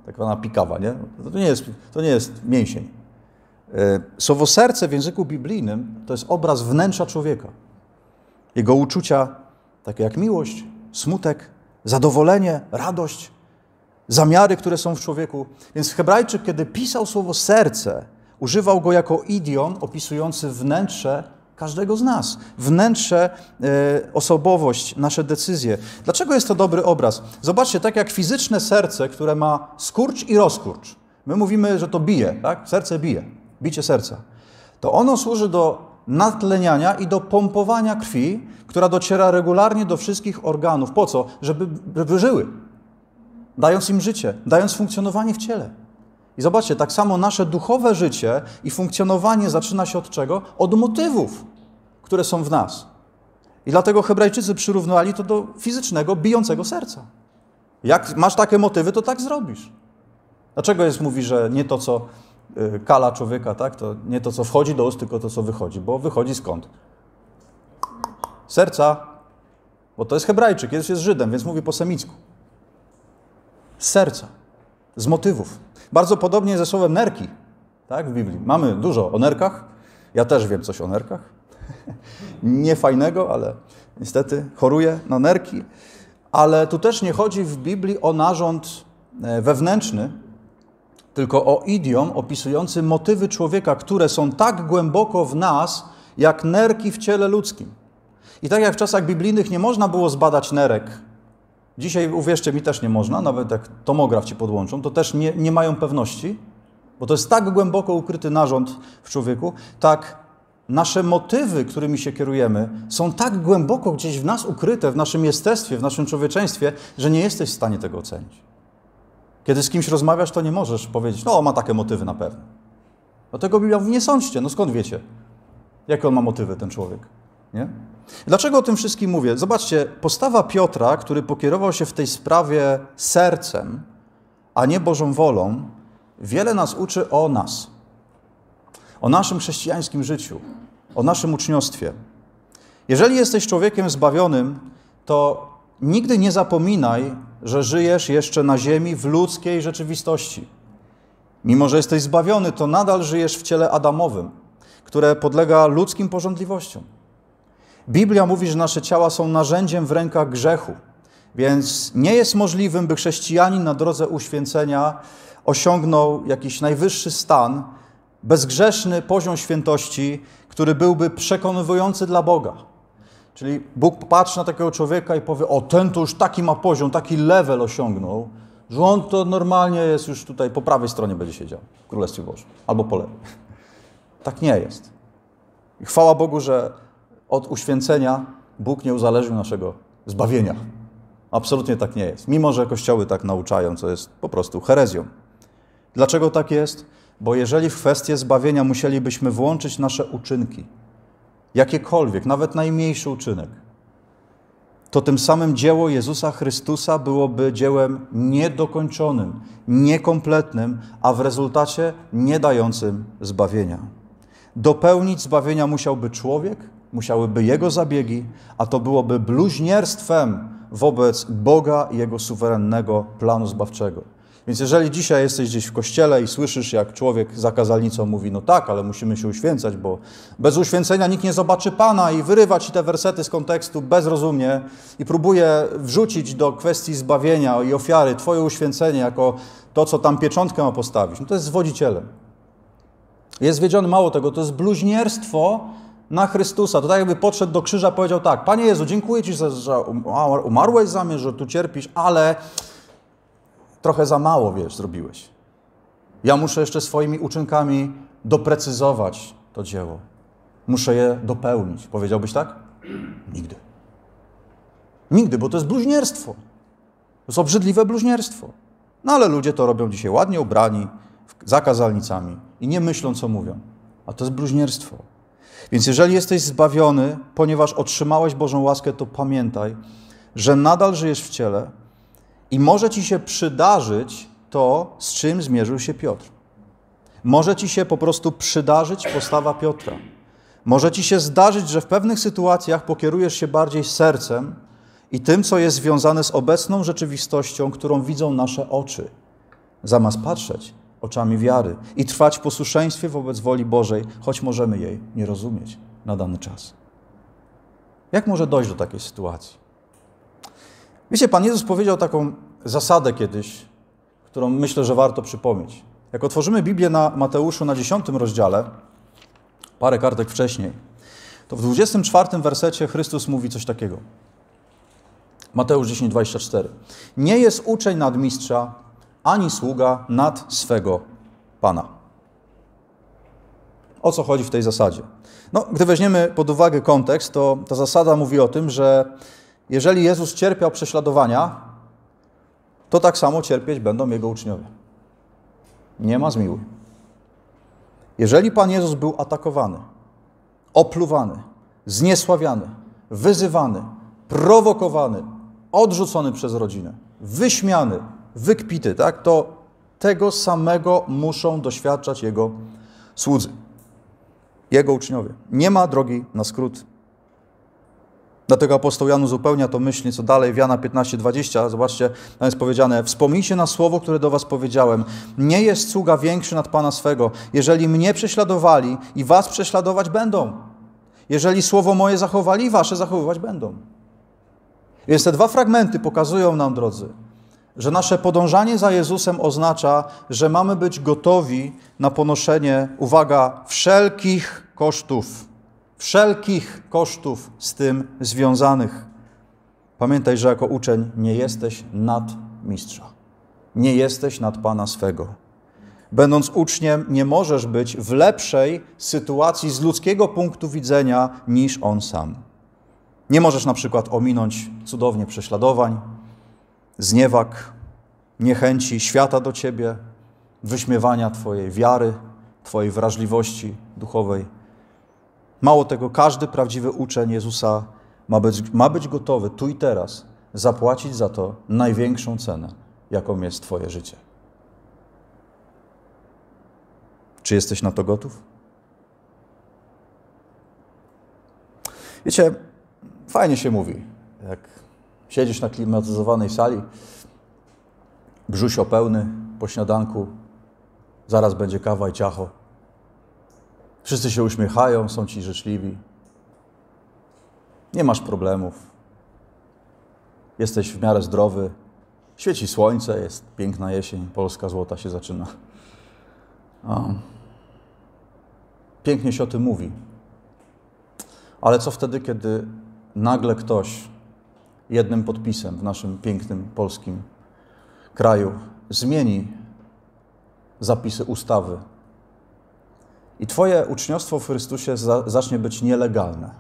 tak zwana pikawa, nie? To nie jest mięsień. Słowo serce w języku biblijnym to jest obraz wnętrza człowieka. Jego uczucia, takie jak miłość, smutek, zadowolenie, radość, zamiary, które są w człowieku. Więc Hebrajczyk, kiedy pisał słowo serce, używał go jako idiom opisujący wnętrze każdego z nas. Wnętrze, osobowość, nasze decyzje. Dlaczego jest to dobry obraz? Zobaczcie, tak jak fizyczne serce, które ma skurcz i rozkurcz. My mówimy, że to bije, tak? Serce bije, bicie serca. To ono służy do natleniania i do pompowania krwi, która dociera regularnie do wszystkich organów. Po co? Żeby żyły. Dając im życie, dając funkcjonowanie w ciele. I zobaczcie, tak samo nasze duchowe życie i funkcjonowanie zaczyna się od czego? Od motywów, które są w nas. I dlatego Hebrajczycy przyrównali to do fizycznego, bijącego serca. Jak masz takie motywy, to tak zrobisz. Dlaczego mówi, że nie to, co kala człowieka, tak? To nie to, co wchodzi do ust, tylko to, co wychodzi. Bo wychodzi skąd? Serca. Bo to jest Hebrajczyk, jest Żydem, więc mówi po semicku. Z serca. Z motywów. Bardzo podobnie ze słowem nerki, tak, w Biblii. Mamy dużo o nerkach. Ja też wiem coś o nerkach. Nie fajnego, ale niestety choruję na nerki. Ale tu też nie chodzi w Biblii o narząd wewnętrzny, tylko o idiom opisujący motywy człowieka, które są tak głęboko w nas, jak nerki w ciele ludzkim. I tak jak w czasach biblijnych nie można było zbadać nerek, dzisiaj, uwierzcie mi, też nie można, nawet jak tomograf ci podłączą, to też nie mają pewności, bo to jest tak głęboko ukryty narząd w człowieku, tak nasze motywy, którymi się kierujemy, są tak głęboko gdzieś w nas ukryte, w naszym jestestwie, w naszym człowieczeństwie, że nie jesteś w stanie tego ocenić. Kiedy z kimś rozmawiasz, to nie możesz powiedzieć, no ma takie motywy na pewno. Dlatego Biblia mówi, nie sądźcie, no skąd wiecie, jakie on ma motywy, ten człowiek, nie? Dlaczego o tym wszystkim mówię? Zobaczcie, postawa Piotra, który pokierował się w tej sprawie sercem, a nie Bożą wolą, wiele nas uczy o nas, o naszym chrześcijańskim życiu, o naszym uczniostwie. Jeżeli jesteś człowiekiem zbawionym, to nigdy nie zapominaj, że żyjesz jeszcze na ziemi w ludzkiej rzeczywistości. Mimo że jesteś zbawiony, to nadal żyjesz w ciele adamowym, które podlega ludzkim pożądliwościom. Biblia mówi, że nasze ciała są narzędziem w rękach grzechu, więc nie jest możliwym, by chrześcijanin na drodze uświęcenia osiągnął jakiś najwyższy stan, bezgrzeszny poziom świętości, który byłby przekonywujący dla Boga. Czyli Bóg patrzy na takiego człowieka i powie, o ten to już taki ma poziom, taki level osiągnął, że on to normalnie jest już tutaj po prawej stronie będzie siedział w Królestwie Bożym, albo po lewej. Tak nie jest. I chwała Bogu, że od uświęcenia Bóg nie uzależnił naszego zbawienia. Absolutnie tak nie jest. Mimo że kościoły tak nauczają, co jest po prostu herezją. Dlaczego tak jest? Bo jeżeli w kwestię zbawienia musielibyśmy włączyć nasze uczynki, jakiekolwiek, nawet najmniejszy uczynek, to tym samym dzieło Jezusa Chrystusa byłoby dziełem niedokończonym, niekompletnym, a w rezultacie nie dającym zbawienia. Dopełnić zbawienia musiałby człowiek, musiałyby jego zabiegi, a to byłoby bluźnierstwem wobec Boga i Jego suwerennego planu zbawczego. Więc jeżeli dzisiaj jesteś gdzieś w kościele i słyszysz, jak człowiek za kazalnicą mówi, no tak, ale musimy się uświęcać, bo bez uświęcenia nikt nie zobaczy Pana i wyrywa ci te wersety z kontekstu bezrozumnie i próbuje wrzucić do kwestii zbawienia i ofiary twoje uświęcenie jako to, co tam pieczątkę ma postawić, no to jest zwodzicielem. Jest zwiedziony, mało tego, to jest bluźnierstwo na Chrystusa. To tak jakby podszedł do krzyża, powiedział tak, Panie Jezu, dziękuję Ci, że umarłeś za mnie, że tu cierpisz, ale trochę za mało, zrobiłeś. Ja muszę jeszcze swoimi uczynkami doprecyzować to dzieło. Muszę je dopełnić. Powiedziałbyś tak? Nigdy. Nigdy, bo to jest bluźnierstwo. To jest obrzydliwe bluźnierstwo. No ale ludzie to robią dzisiaj ładnie ubrani, za kazalnicami i nie myślą, co mówią. A to jest bluźnierstwo. Więc jeżeli jesteś zbawiony, ponieważ otrzymałeś Bożą łaskę, to pamiętaj, że nadal żyjesz w ciele i może ci się przydarzyć to, z czym zmierzył się Piotr. Może ci się po prostu przydarzyć postawa Piotra. Może ci się zdarzyć, że w pewnych sytuacjach pokierujesz się bardziej sercem i tym, co jest związane z obecną rzeczywistością, którą widzą nasze oczy. zamiast patrzeć oczami wiary i trwać w posłuszeństwie wobec woli Bożej, choć możemy jej nie rozumieć na dany czas. Jak może dojść do takiej sytuacji? Wiecie, Pan Jezus powiedział taką zasadę kiedyś, którą myślę, że warto przypomnieć. Jak otworzymy Biblię na Mateuszu na 10 rozdziale, parę kartek wcześniej, to w 24 wersecie Chrystus mówi coś takiego. Mateusz 10:24. Nie jest uczeń nad mistrza, ani sługa nad swego Pana. O co chodzi w tej zasadzie? No, gdy weźmiemy pod uwagę kontekst, to ta zasada mówi o tym, że jeżeli Jezus cierpiał prześladowania, to tak samo cierpieć będą Jego uczniowie. Nie ma zmiłuj. Jeżeli Pan Jezus był atakowany, opluwany, zniesławiany, wyzywany, prowokowany, odrzucony przez rodzinę, wyśmiany, wykpity, tak, to tego samego muszą doświadczać Jego słudzy, Jego uczniowie. Nie ma drogi na skrót. Dlatego apostoł Jan uzupełnia to myśl nieco dalej w Jana 15:20. Zobaczcie, tam jest powiedziane: wspomnijcie na słowo, które do was powiedziałem. Nie jest sługa większy nad Pana swego. Jeżeli mnie prześladowali i was prześladować będą. Jeżeli słowo moje zachowali, wasze zachowywać będą. Więc te dwa fragmenty pokazują nam, drodzy, że nasze podążanie za Jezusem oznacza, że mamy być gotowi na ponoszenie, uwaga, wszelkich kosztów z tym związanych. Pamiętaj, że jako uczeń nie jesteś nad mistrza. Nie jesteś nad Pana swego. Będąc uczniem, nie możesz być w lepszej sytuacji z ludzkiego punktu widzenia niż on sam. Nie możesz na przykład ominąć cudownie prześladowań, zniewag, niechęci świata do ciebie, wyśmiewania twojej wiary, twojej wrażliwości duchowej. Mało tego, każdy prawdziwy uczeń Jezusa ma być gotowy tu i teraz zapłacić za to największą cenę, jaką jest twoje życie. Czy jesteś na to gotów? Wiecie, fajnie się mówi, jak siedzisz na klimatyzowanej sali, brzusio pełny po śniadanku, zaraz będzie kawa i ciacho. Wszyscy się uśmiechają, są ci życzliwi. Nie masz problemów. Jesteś w miarę zdrowy. Świeci słońce, jest piękna jesień, Polska złota się zaczyna. Pięknie się o tym mówi. Ale co wtedy, kiedy nagle ktoś jednym podpisem w naszym pięknym polskim kraju zmieni zapisy ustawy i twoje uczniostwo w Chrystusie zacznie być nielegalne?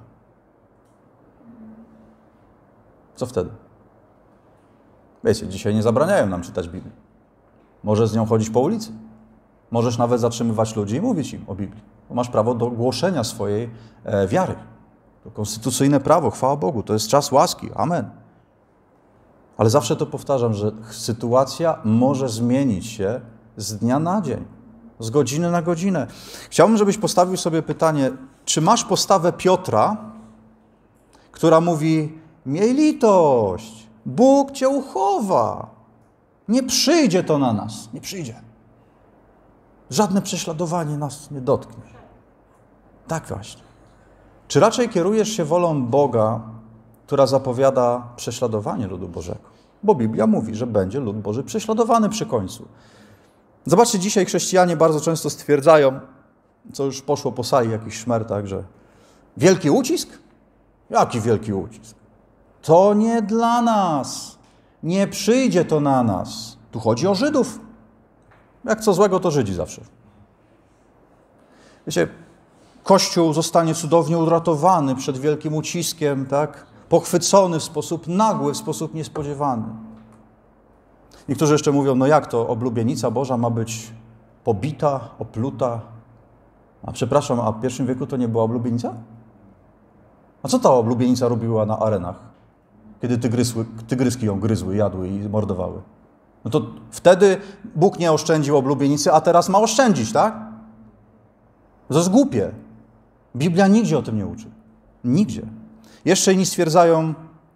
Co wtedy? Wiecie, dzisiaj nie zabraniają nam czytać Biblii. Możesz z nią chodzić po ulicy. Możesz nawet zatrzymywać ludzi i mówić im o Biblii. Bo masz prawo do głoszenia swojej wiary. To konstytucyjne prawo, chwała Bogu. To jest czas łaski. Amen. Ale zawsze to powtarzam, że sytuacja może zmienić się z dnia na dzień. Z godziny na godzinę. Chciałbym, żebyś postawił sobie pytanie, czy masz postawę Piotra, która mówi: miej litość, Bóg cię uchowa. Nie przyjdzie to na nas. Nie przyjdzie. Żadne prześladowanie nas nie dotknie. Tak właśnie. Czy raczej kierujesz się wolą Boga, która zapowiada prześladowanie ludu Bożego? Bo Biblia mówi, że będzie lud Boży prześladowany przy końcu. Zobaczcie, dzisiaj chrześcijanie bardzo często stwierdzają, co już poszło po sali jakiś szmer, tak, że wielki ucisk? Jaki wielki ucisk? To nie dla nas. Nie przyjdzie to na nas. Tu chodzi o Żydów. Jak co złego, to Żydzi zawsze. Wiecie, Kościół zostanie cudownie uratowany przed wielkim uciskiem, tak? Pochwycony w sposób nagły, w sposób niespodziewany. Niektórzy jeszcze mówią, no jak to, oblubienica Boża ma być pobita, opluta? A przepraszam, a w I wieku to nie była oblubienica? A co ta oblubienica robiła na arenach, kiedy tygryski ją gryzły, jadły i mordowały? No to wtedy Bóg nie oszczędził oblubienicy, a teraz ma oszczędzić, tak? To jest głupie. Biblia nigdzie o tym nie uczy. Nigdzie. Jeszcze inni stwierdzają,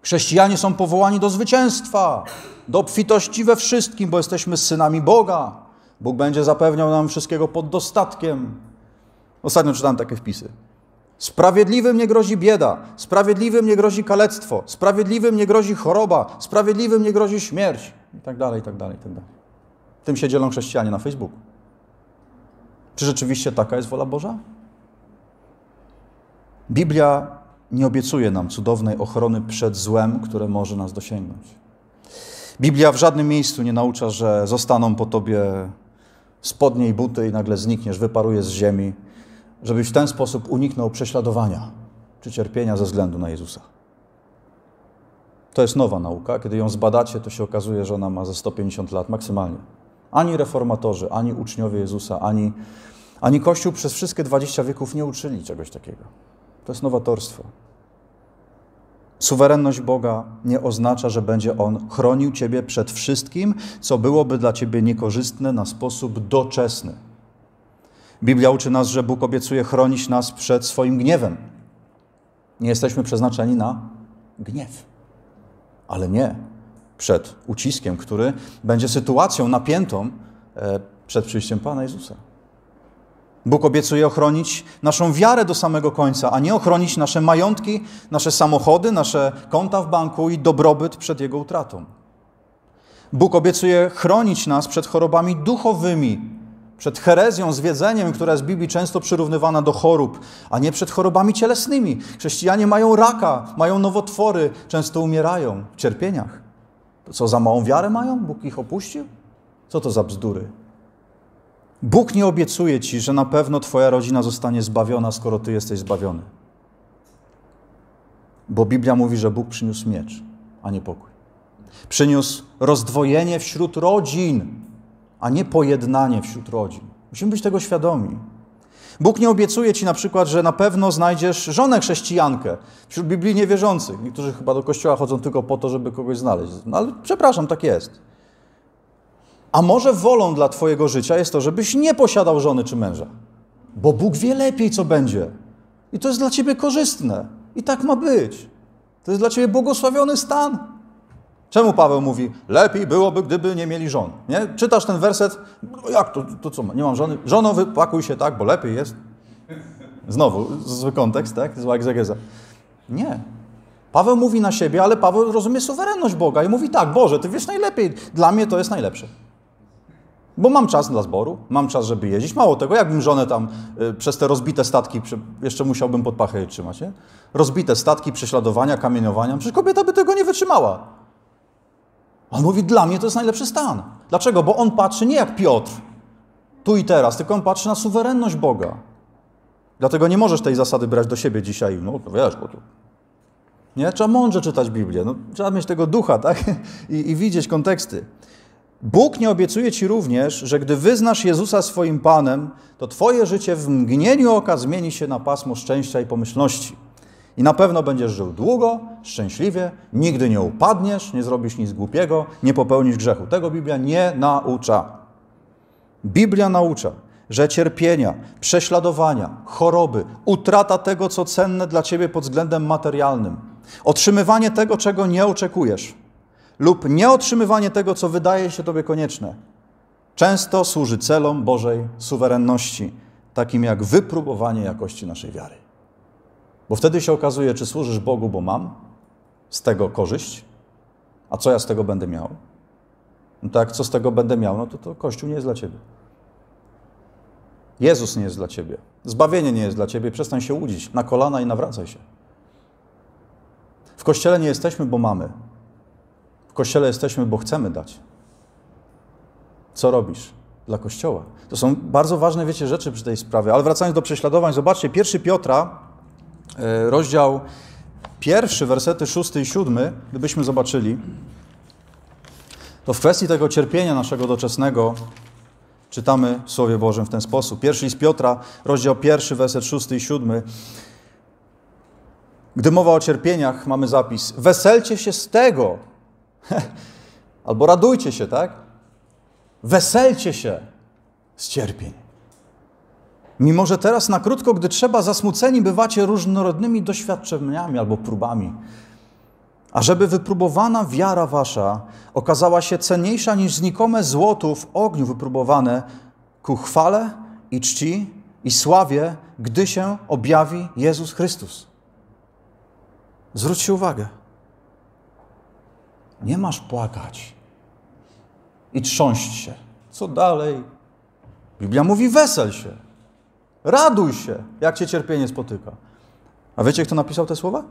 Chrześcijanie są powołani do zwycięstwa, do obfitości we wszystkim, bo jesteśmy synami Boga. Bóg będzie zapewniał nam wszystkiego pod dostatkiem. Ostatnio czytałem takie wpisy. Sprawiedliwym nie grozi bieda, sprawiedliwym nie grozi kalectwo, sprawiedliwym nie grozi choroba, sprawiedliwym nie grozi śmierć i tak dalej, i tak dalej, i tak dalej. Tym się dzielą chrześcijanie na Facebooku. Czy rzeczywiście taka jest wola Boża? Biblia nie obiecuje nam cudownej ochrony przed złem, które może nas dosięgnąć. Biblia w żadnym miejscu nie naucza, że zostaną po tobie spodnie i buty i nagle znikniesz, wyparujesz z ziemi, żebyś w ten sposób uniknął prześladowania czy cierpienia ze względu na Jezusa. To jest nowa nauka. Kiedy ją zbadacie, to się okazuje, że ona ma ze 150 lat maksymalnie. Ani reformatorzy, ani uczniowie Jezusa, ani Kościół przez wszystkie 20 wieków nie uczyli czegoś takiego. To jest nowatorstwo. Suwerenność Boga nie oznacza, że będzie On chronił ciebie przed wszystkim, co byłoby dla ciebie niekorzystne na sposób doczesny. Biblia uczy nas, że Bóg obiecuje chronić nas przed swoim gniewem. Nie jesteśmy przeznaczeni na gniew, ale nie przed uciskiem, który będzie sytuacją napiętą przed przyjściem Pana Jezusa. Bóg obiecuje ochronić naszą wiarę do samego końca, a nie ochronić nasze majątki, nasze samochody, nasze konta w banku i dobrobyt przed jego utratą. Bóg obiecuje chronić nas przed chorobami duchowymi, przed herezją, zwiedzeniem, która jest w Biblii często przyrównywana do chorób, a nie przed chorobami cielesnymi. Chrześcijanie mają raka, mają nowotwory, często umierają w cierpieniach. To co, za małą wiarę mają? Bóg ich opuścił? Co to za bzdury? Bóg nie obiecuje ci, że na pewno twoja rodzina zostanie zbawiona, skoro ty jesteś zbawiony. Bo Biblia mówi, że Bóg przyniósł miecz, a nie pokój. Przyniósł rozdwojenie wśród rodzin, a nie pojednanie wśród rodzin. Musimy być tego świadomi. Bóg nie obiecuje ci na przykład, że na pewno znajdziesz żonę chrześcijankę wśród Biblii niewierzących. Niektórzy chyba do kościoła chodzą tylko po to, żeby kogoś znaleźć. No ale przepraszam, tak jest. A może wolą dla twojego życia jest to, żebyś nie posiadał żony czy męża. Bo Bóg wie lepiej, co będzie. I to jest dla ciebie korzystne. I tak ma być. To jest dla ciebie błogosławiony stan. Czemu Paweł mówi, lepiej byłoby, gdyby nie mieli żon? Nie? Czytasz ten werset, no jak to co, nie mam żony? Żono, wypakuj się tak, bo lepiej jest. Znowu, zły kontekst, tak? Zła egzegeza. Nie. Paweł mówi na siebie, ale Paweł rozumie suwerenność Boga i mówi tak, Boże, Ty wiesz najlepiej, dla mnie to jest najlepsze. Bo mam czas dla zboru, mam czas, żeby jeździć. Mało tego, jakbym żonę tam przez te rozbite statki, jeszcze musiałbym pod pachę jej trzymać, nie? Rozbite statki, prześladowania, kamieniowania, przecież kobieta by tego nie wytrzymała. On mówi, dla mnie to jest najlepszy stan. Dlaczego? Bo on patrzy nie jak Piotr, tu i teraz, tylko on patrzy na suwerenność Boga. Dlatego nie możesz tej zasady brać do siebie dzisiaj. No wiesz, bo tu... Nie? Trzeba mądrze czytać Biblię. No, trzeba mieć tego ducha, tak? I widzieć konteksty. Bóg nie obiecuje ci również, że gdy wyznasz Jezusa swoim Panem, to twoje życie w mgnieniu oka zmieni się na pasmo szczęścia i pomyślności. I na pewno będziesz żył długo, szczęśliwie, nigdy nie upadniesz, nie zrobisz nic głupiego, nie popełnisz grzechu. Tego Biblia nie naucza. Biblia naucza, że cierpienia, prześladowania, choroby, utrata tego, co cenne dla ciebie pod względem materialnym, otrzymywanie tego, czego nie oczekujesz, lub nieotrzymywanie tego, co wydaje się tobie konieczne, często służy celom Bożej suwerenności, takim jak wypróbowanie jakości naszej wiary. Bo wtedy się okazuje, czy służysz Bogu, bo mam z tego korzyść, a co ja z tego będę miał? No tak, co z tego będę miał? No to Kościół nie jest dla ciebie. Jezus nie jest dla ciebie. Zbawienie nie jest dla ciebie. Przestań się łudzić. Na kolana i nawracaj się. W Kościele nie jesteśmy, bo mamy. W Kościele jesteśmy, bo chcemy dać. Co robisz dla Kościoła? To są bardzo ważne, wiecie, rzeczy przy tej sprawie. Ale wracając do prześladowań, zobaczcie, 1 Piotra, rozdział 1, wersety 6 i 7, gdybyśmy zobaczyli, to w kwestii tego cierpienia naszego doczesnego czytamy w Słowie Bożym w ten sposób. 1 list Piotra, rozdział 1, werset 6 i 7. Gdy mowa o cierpieniach, mamy zapis. Weselcie się z tego. Albo radujcie się, tak? Weselcie się z cierpień. Mimo że teraz na krótko, gdy trzeba, zasmuceni bywacie różnorodnymi doświadczeniami albo próbami. Ażeby wypróbowana wiara wasza okazała się cenniejsza niż znikome złoto w ogniu wypróbowane ku chwale i czci i sławie, gdy się objawi Jezus Chrystus. Zwróćcie uwagę. Nie masz płakać i trząść się. Co dalej? Biblia mówi: wesel się, raduj się, jak cię cierpienie spotyka. A wiecie, kto napisał te słowa?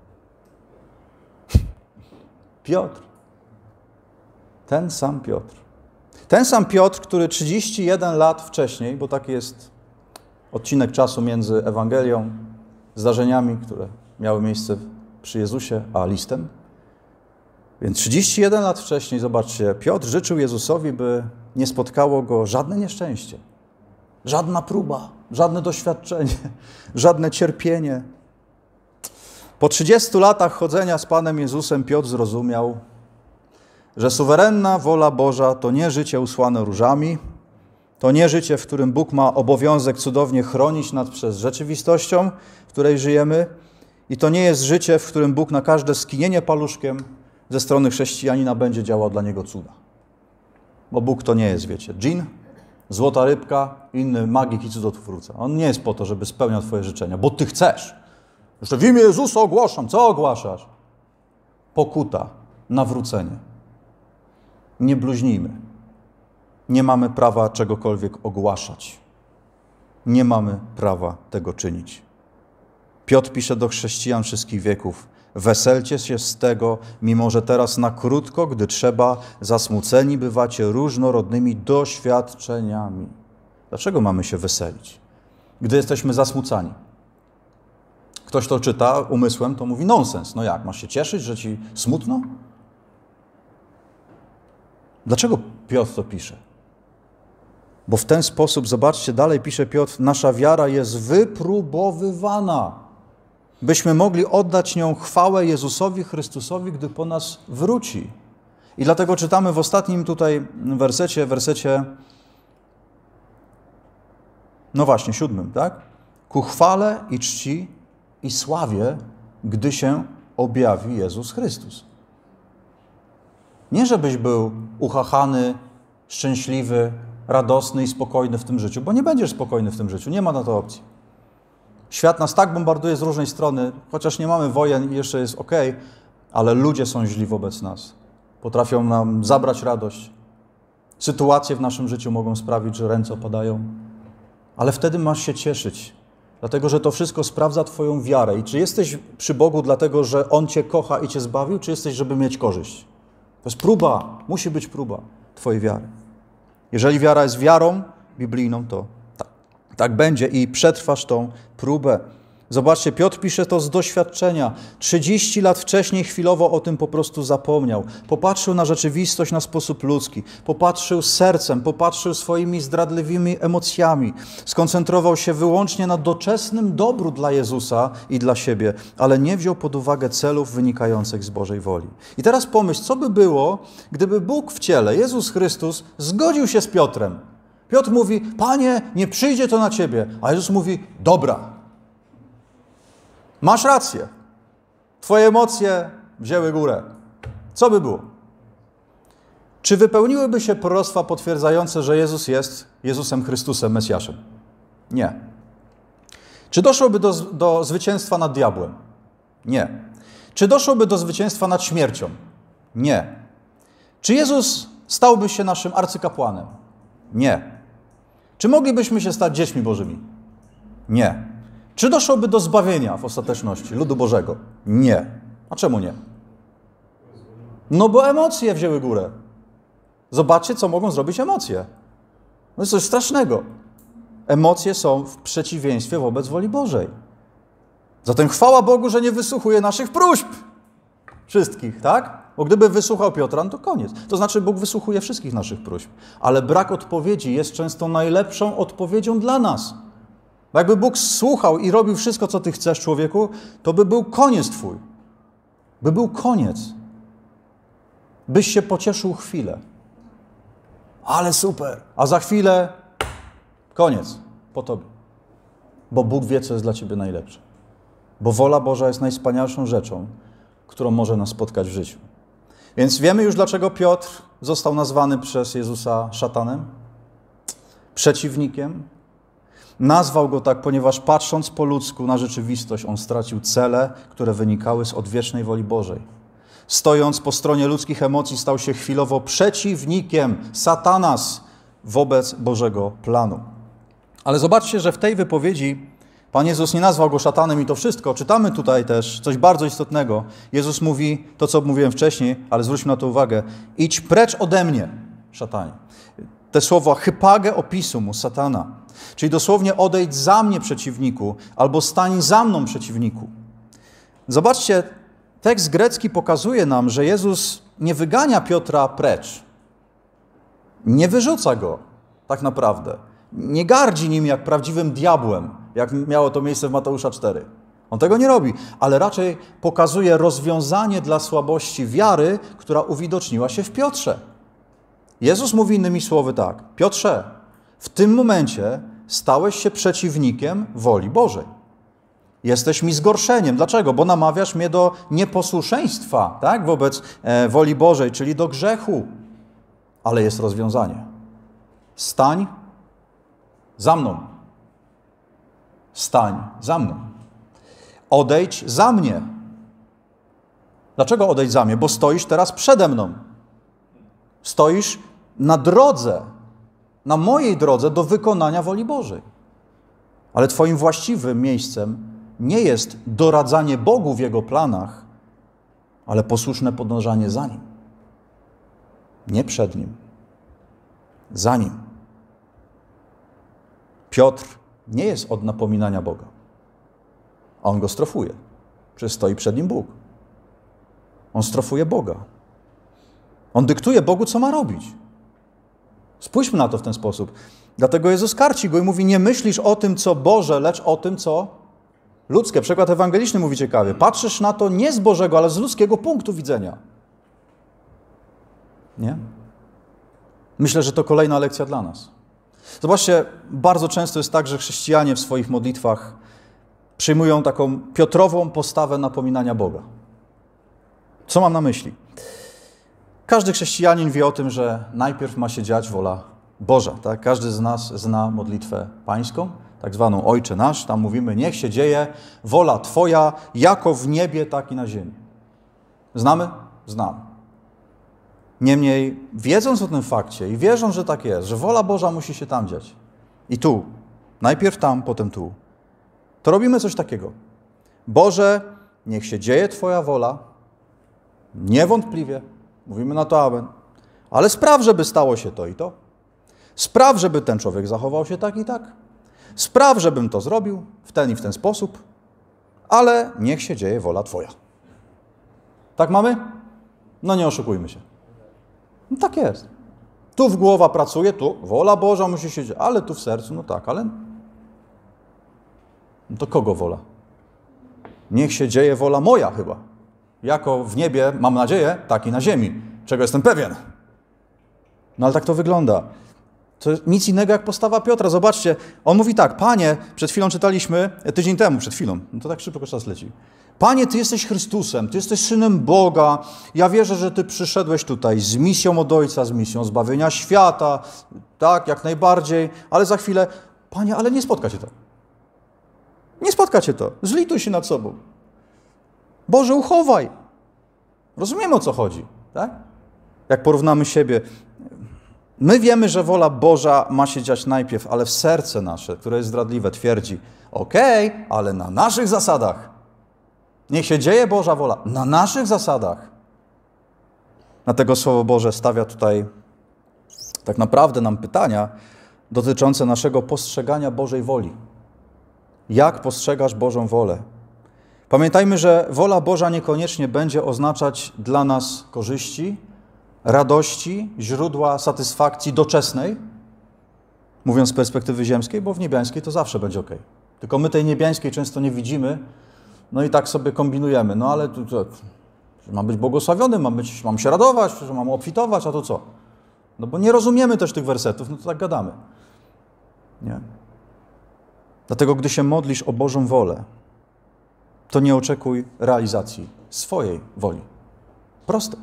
Piotr. Ten sam Piotr. Ten sam Piotr, który 31 lat wcześniej, bo taki jest odcinek czasu między Ewangelią, zdarzeniami, które miały miejsce przy Jezusie, a listem. Więc 31 lat wcześniej, zobaczcie, Piotr życzył Jezusowi, by nie spotkało go żadne nieszczęście, żadna próba, żadne doświadczenie, żadne cierpienie. Po 30 latach chodzenia z Panem Jezusem Piotr zrozumiał, że suwerenna wola Boża to nie życie usłane różami, to nie życie, w którym Bóg ma obowiązek cudownie chronić nas przed rzeczywistością, w której żyjemy, i to nie jest życie, w którym Bóg na każde skinienie paluszkiem ze strony chrześcijanina będzie działał dla niego cuda. Bo Bóg to nie jest, wiecie, dżin, złota rybka, inny magik i cudotwórca. On nie jest po to, żeby spełniał twoje życzenia, bo ty chcesz. Jeszcze w imię Jezusa ogłaszam. Co ogłaszasz? Pokuta, nawrócenie. Nie bluźnijmy. Nie mamy prawa czegokolwiek ogłaszać. Nie mamy prawa tego czynić. Piotr pisze do chrześcijan wszystkich wieków: weselcie się z tego, mimo że teraz na krótko, gdy trzeba, zasmuceni bywacie różnorodnymi doświadczeniami. Dlaczego mamy się weselić, gdy jesteśmy zasmucani? Ktoś to czyta umysłem, to mówi nonsens. No jak, masz się cieszyć, że ci smutno? Dlaczego Piotr to pisze? Bo w ten sposób, zobaczcie, dalej pisze Piotr, nasza wiara jest wypróbowywana, byśmy mogli oddać nią chwałę Jezusowi Chrystusowi, gdy po nas wróci. I dlatego czytamy w ostatnim tutaj wersecie, no właśnie, 7, tak? Ku chwale i czci i sławie, gdy się objawi Jezus Chrystus. Nie żebyś był uchachany, szczęśliwy, radosny i spokojny w tym życiu, bo nie będziesz spokojny w tym życiu, nie ma na to opcji. Świat nas tak bombarduje z różnej strony, chociaż nie mamy wojen i jeszcze jest okej, ale ludzie są źli wobec nas. Potrafią nam zabrać radość. Sytuacje w naszym życiu mogą sprawić, że ręce opadają. Ale wtedy masz się cieszyć, dlatego że to wszystko sprawdza twoją wiarę. I czy jesteś przy Bogu dlatego, że On cię kocha i cię zbawił, czy jesteś, żeby mieć korzyść? To jest próba, musi być próba twojej wiary. Jeżeli wiara jest wiarą biblijną, to tak będzie i przetrwasz tą próbę. Zobaczcie, Piotr pisze to z doświadczenia. 30 lat wcześniej chwilowo o tym po prostu zapomniał. Popatrzył na rzeczywistość na sposób ludzki. Popatrzył sercem, popatrzył swoimi zdradliwymi emocjami. Skoncentrował się wyłącznie na doczesnym dobru dla Jezusa i dla siebie, ale nie wziął pod uwagę celów wynikających z Bożej woli. I teraz pomyśl, co by było, gdyby Bóg w ciele, Jezus Chrystus, zgodził się z Piotrem. Piotr mówi: Panie, nie przyjdzie to na Ciebie. A Jezus mówi: dobra. Masz rację. Twoje emocje wzięły górę. Co by było? Czy wypełniłyby się proroctwa potwierdzające, że Jezus jest Jezusem Chrystusem, Mesjaszem? Nie. Czy doszłoby do zwycięstwa nad diabłem? Nie. Czy doszłoby do zwycięstwa nad śmiercią? Nie. Czy Jezus stałby się naszym arcykapłanem? Nie. Czy moglibyśmy się stać dziećmi Bożymi? Nie. Czy doszłoby do zbawienia w ostateczności ludu Bożego? Nie. A czemu nie? No bo emocje wzięły górę. Zobaczcie, co mogą zrobić emocje. No jest coś strasznego. Emocje są w przeciwieństwie wobec woli Bożej. Zatem chwała Bogu, że nie wysłuchuje naszych próśb. Wszystkich, tak? Bo gdyby wysłuchał Piotra, no to koniec. To znaczy Bóg wysłuchuje wszystkich naszych próśb. Ale brak odpowiedzi jest często najlepszą odpowiedzią dla nas. Bo jakby Bóg słuchał i robił wszystko, co ty chcesz, człowieku, to by był koniec twój. By był koniec. Byś się pocieszył chwilę. Ale super. A za chwilę koniec po tobie. Bo Bóg wie, co jest dla ciebie najlepsze. Bo wola Boża jest najwspanialszą rzeczą, którą może nas spotkać w życiu. Więc wiemy już, dlaczego Piotr został nazwany przez Jezusa szatanem, przeciwnikiem. Nazwał go tak, ponieważ patrząc po ludzku na rzeczywistość, on stracił cele, które wynikały z odwiecznej woli Bożej. Stojąc po stronie ludzkich emocji, stał się chwilowo przeciwnikiem, satanas, wobec Bożego planu. Ale zobaczcie, że w tej wypowiedzi Pan Jezus nie nazwał go szatanem i to wszystko. Czytamy tutaj też coś bardzo istotnego. Jezus mówi to, co mówiłem wcześniej, ale zwróćmy na to uwagę. Idź precz ode mnie, szatanie. Te słowa hypage opisumu, satana. Czyli dosłownie odejdź za mnie, przeciwniku, albo stań za mną, przeciwniku. Zobaczcie, tekst grecki pokazuje nam, że Jezus nie wygania Piotra precz. Nie wyrzuca go tak naprawdę. Nie gardzi nim jak prawdziwym diabłem, jak miało to miejsce w Mateusza 4. On tego nie robi, ale raczej pokazuje rozwiązanie dla słabości wiary, która uwidoczniła się w Piotrze. Jezus mówi innymi słowy tak: Piotrze, w tym momencie stałeś się przeciwnikiem woli Bożej. Jesteś mi zgorszeniem. Dlaczego? Bo namawiasz mnie do nieposłuszeństwa, tak? Wobec woli Bożej, czyli do grzechu. Ale jest rozwiązanie. Stań za mną. Stań za mną. Odejdź za mnie. Dlaczego odejdź za mnie? Bo stoisz teraz przede mną. Stoisz na drodze, na mojej drodze do wykonania woli Bożej. Ale twoim właściwym miejscem nie jest doradzanie Bogu w Jego planach, ale posłuszne podążanie za Nim. Nie przed Nim. Za Nim. Piotr nie jest od napominania Boga. A on go strofuje. Przecież stoi przed nim Bóg. On strofuje Boga. On dyktuje Bogu, co ma robić. Spójrzmy na to w ten sposób. Dlatego Jezus karci go i mówi: nie myślisz o tym, co Boże, lecz o tym, co ludzkie. Przykład ewangeliczny mówi ciekawie. Patrzysz na to nie z Bożego, ale z ludzkiego punktu widzenia. Nie? Myślę, że to kolejna lekcja dla nas. Zobaczcie, bardzo często jest tak, że chrześcijanie w swoich modlitwach przyjmują taką Piotrową postawę napominania Boga. Co mam na myśli? Każdy chrześcijanin wie o tym, że najpierw ma się dziać wola Boża. Tak? Każdy z nas zna modlitwę pańską, tak zwaną Ojcze Nasz. Tam mówimy: niech się dzieje wola Twoja, jako w niebie, tak i na ziemi. Znamy? Znamy. Niemniej, wiedząc o tym fakcie i wierząc, że tak jest, że wola Boża musi się tam dziać i tu, najpierw tam, potem tu, to robimy coś takiego. Boże, niech się dzieje Twoja wola, niewątpliwie, mówimy na to amen, ale spraw, żeby stało się to i to. Spraw, żeby ten człowiek zachował się tak i tak. Spraw, żebym to zrobił w ten i w ten sposób, ale niech się dzieje wola Twoja. Tak mamy? No nie oszukujmy się. No tak jest. Tu w głowa pracuje, tu wola Boża musi się dziać, ale tu w sercu, no tak, ale no to kogo wola? Niech się dzieje wola moja chyba. Jako w niebie, mam nadzieję, tak i na ziemi. Czego jestem pewien. No ale tak to wygląda. To jest nic innego jak postawa Piotra. Zobaczcie, on mówi tak: Panie, przed chwilą czytaliśmy, tydzień temu, przed chwilą, no to tak szybko czas leci. Panie, Ty jesteś Chrystusem, Ty jesteś Synem Boga. Ja wierzę, że Ty przyszedłeś tutaj z misją od Ojca, z misją zbawienia świata. Tak, jak najbardziej. Ale za chwilę: Panie, ale nie spotka Cię to. Nie spotka Cię to. Zlituj się nad sobą. Boże, uchowaj. Rozumiemy, o co chodzi, tak? Jak porównamy siebie. My wiemy, że wola Boża ma się dziać najpierw, ale w serce nasze, które jest zdradliwe, twierdzi: okej, ale na naszych zasadach. Niech się dzieje Boża wola na naszych zasadach. Dlatego Słowo Boże stawia tutaj tak naprawdę nam pytania dotyczące naszego postrzegania Bożej woli. Jak postrzegasz Bożą wolę? Pamiętajmy, że wola Boża niekoniecznie będzie oznaczać dla nas korzyści, radości, źródła satysfakcji doczesnej, mówiąc z perspektywy ziemskiej, bo w niebiańskiej to zawsze będzie ok. Tylko my tej niebiańskiej często nie widzimy, no i tak sobie kombinujemy. No ale mam być błogosławiony, mam się radować, że mam obfitować, a to co? No bo nie rozumiemy też tych wersetów, no to tak gadamy. Nie? Dlatego, gdy się modlisz o Bożą wolę, to nie oczekuj realizacji swojej woli. Proste.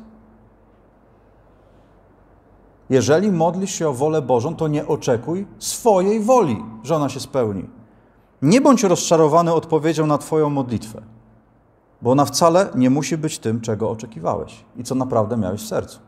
Jeżeli modlisz się o wolę Bożą, to nie oczekuj swojej woli, że ona się spełni. Nie bądź rozczarowany odpowiedzią na twoją modlitwę, bo ona wcale nie musi być tym, czego oczekiwałeś i co naprawdę miałeś w sercu.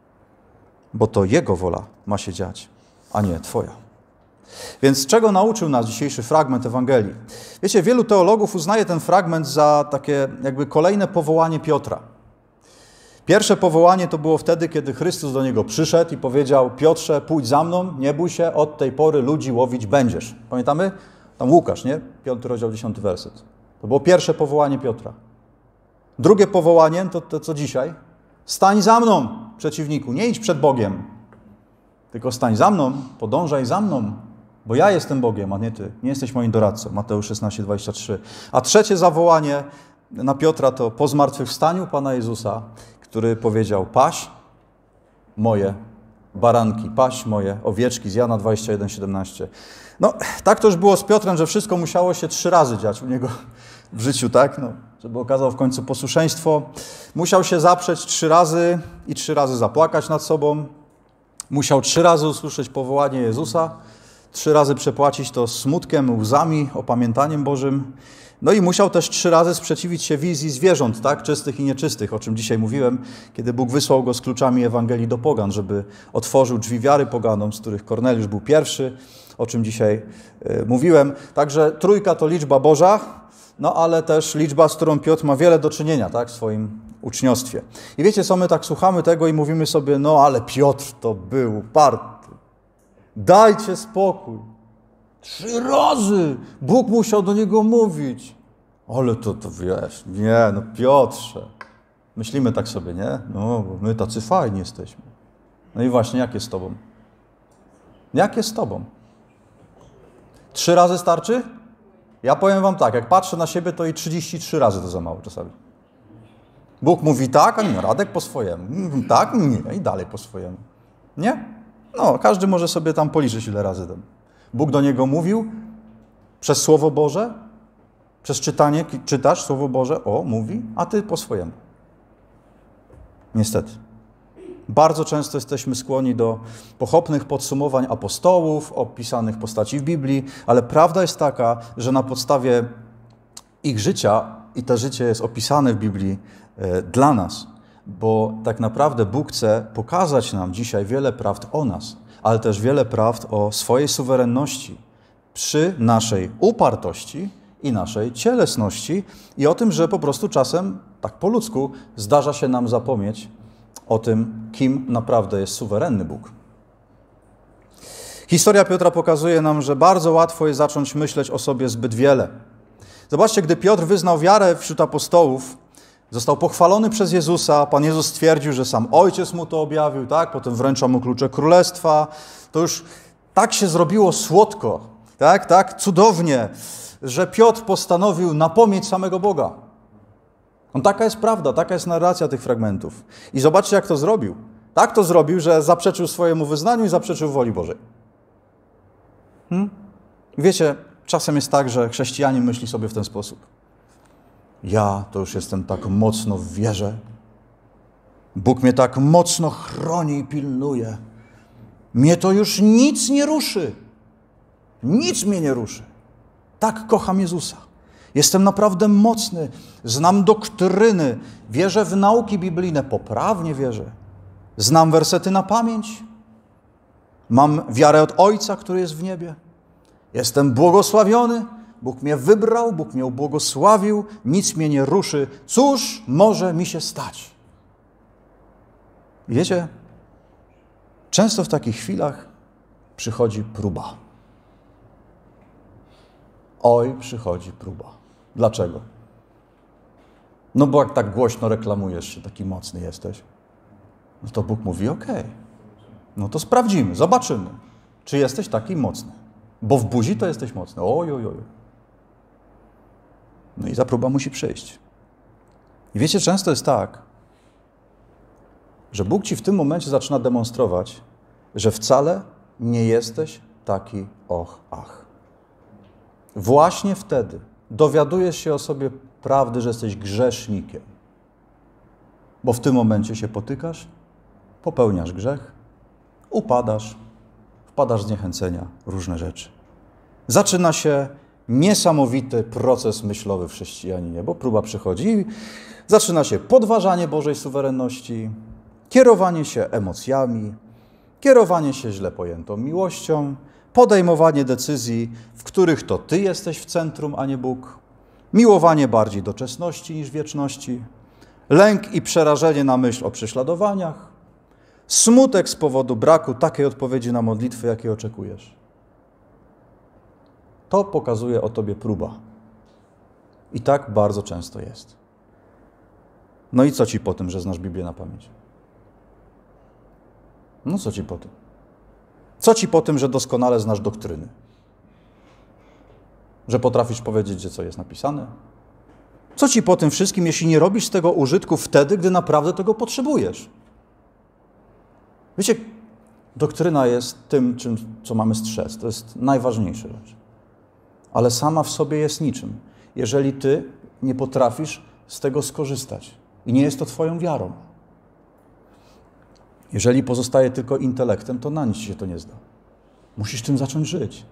Bo to Jego wola ma się dziać, a nie twoja. Więc czego nauczył nas dzisiejszy fragment Ewangelii? Wiecie, wielu teologów uznaje ten fragment za takie jakby kolejne powołanie Piotra. Pierwsze powołanie to było wtedy, kiedy Chrystus do niego przyszedł i powiedział: Piotrze, pójdź za mną, nie bój się, od tej pory ludzi łowić będziesz. Pamiętamy? Tam Łukasz, nie? 5 rozdział, 10 werset. To było pierwsze powołanie Piotra. Drugie powołanie to co dzisiaj? Stań za mną, przeciwniku, nie idź przed Bogiem, tylko stań za mną, podążaj za mną, bo ja jestem Bogiem, a nie ty. Nie jesteś moim doradcą. Mateusz 16:23. A trzecie zawołanie na Piotra to po zmartwychwstaniu Pana Jezusa, który powiedział: paś moje baranki, paś moje owieczki, z Jana 21:17. No, tak to już było z Piotrem, że wszystko musiało się 3 razy dziać u niego w życiu, tak? No, żeby okazał w końcu posłuszeństwo. Musiał się zaprzeć 3 razy i 3 razy zapłakać nad sobą. Musiał 3 razy usłyszeć powołanie Jezusa, 3 razy przepłacić to smutkiem, łzami, opamiętaniem Bożym. No i musiał też 3 razy sprzeciwić się wizji zwierząt, tak? Czystych i nieczystych, o czym dzisiaj mówiłem, kiedy Bóg wysłał go z kluczami Ewangelii do pogan, żeby otworzył drzwi wiary poganom, z których Korneliusz był pierwszy, o czym dzisiaj mówiłem. Także 3 to liczba Boża, no ale też liczba, z którą Piotr ma wiele do czynienia, tak? W swoim uczniostwie. I wiecie co, my tak słuchamy tego i mówimy sobie: no ale Piotr to był uparty. Dajcie spokój. 3 razy Bóg musiał do niego mówić. Ale to wiesz, nie, no Piotrze. Myślimy tak sobie, nie? No, bo my tacy fajni jesteśmy. No i właśnie, jak jest z tobą? Jak jest z tobą? 3 razy starczy? Ja powiem wam tak, jak patrzę na siebie, to i 33 razy to za mało czasami. Bóg mówi tak, a nie, Radek po swojemu. Tak, nie, i dalej po swojemu. Nie? No, każdy może sobie tam policzyć, ile razy tam. Bóg do niego mówił przez Słowo Boże, przez czytanie, czytasz Słowo Boże, mówi, a ty po swojemu. Niestety. Bardzo często jesteśmy skłonni do pochopnych podsumowań apostołów, opisanych postaci w Biblii, ale prawda jest taka, że na podstawie ich życia, i to życie jest opisane w Biblii dla nas, bo tak naprawdę Bóg chce pokazać nam dzisiaj wiele prawd o nas, ale też wiele prawd o swojej suwerenności przy naszej upartości i naszej cielesności i o tym, że po prostu czasem, tak po ludzku, zdarza się nam zapomnieć o tym, kim naprawdę jest suwerenny Bóg. Historia Piotra pokazuje nam, że bardzo łatwo jest zacząć myśleć o sobie zbyt wiele. Zobaczcie, gdy Piotr wyznał wiarę wśród apostołów, został pochwalony przez Jezusa, Pan Jezus stwierdził, że sam Ojciec mu to objawił, tak? Potem wręcza mu klucze królestwa. To już tak się zrobiło słodko, tak cudownie, że Piotr postanowił napomnieć samego Boga. Taka jest prawda, taka jest narracja tych fragmentów. I zobaczcie, jak to zrobił. Tak to zrobił, że zaprzeczył swojemu wyznaniu i zaprzeczył woli Bożej. Wiecie, czasem jest tak, że chrześcijanin myśli sobie w ten sposób. Ja to już jestem tak mocno w wierze. Bóg mnie tak mocno chroni i pilnuje. Mnie to już nic nie ruszy. Nic mnie nie ruszy. Tak kocham Jezusa. Jestem naprawdę mocny. Znam doktryny. Wierzę w nauki biblijne. Poprawnie wierzę. Znam wersety na pamięć. Mam wiarę od Ojca, który jest w niebie. Jestem błogosławiony. Bóg mnie wybrał, Bóg mnie ubłogosławił, nic mnie nie ruszy. Cóż może mi się stać? Wiecie, często w takich chwilach przychodzi próba. Oj, przychodzi próba. Dlaczego? No bo jak tak głośno reklamujesz się, taki mocny jesteś, no to Bóg mówi: okej, no to sprawdzimy, zobaczymy, czy jesteś taki mocny. Bo w buzi to jesteś mocny. Oj. No i ta próba musi przyjść. I wiecie, często jest tak, że Bóg ci w tym momencie zaczyna demonstrować, że wcale nie jesteś taki ach. Właśnie wtedy dowiadujesz się o sobie prawdy, że jesteś grzesznikiem. Bo w tym momencie się potykasz, popełniasz grzech, upadasz, wpadasz w zniechęcenia, różne rzeczy. Zaczyna się niesamowity proces myślowy w chrześcijaninie, bo próba przychodzi i zaczyna się podważanie Bożej suwerenności, kierowanie się emocjami, kierowanie się źle pojętą miłością, podejmowanie decyzji, w których to Ty jesteś w centrum, a nie Bóg, miłowanie bardziej doczesności niż wieczności, lęk i przerażenie na myśl o prześladowaniach, smutek z powodu braku takiej odpowiedzi na modlitwy, jakiej oczekujesz. To pokazuje o Tobie próba. I tak bardzo często jest. No i co Ci po tym, że znasz Biblię na pamięć? No co Ci po tym? Co Ci po tym, że doskonale znasz doktryny? Że potrafisz powiedzieć, że co jest napisane? Co Ci po tym wszystkim, jeśli nie robisz z tego użytku wtedy, gdy naprawdę tego potrzebujesz? Wiecie, doktryna jest tym, co mamy strzec. To jest najważniejsza rzecz. Ale sama w sobie jest niczym, jeżeli Ty nie potrafisz z tego skorzystać. I nie jest to Twoją wiarą. Jeżeli pozostaje tylko intelektem, to na nic Ci się to nie zda. Musisz tym zacząć żyć.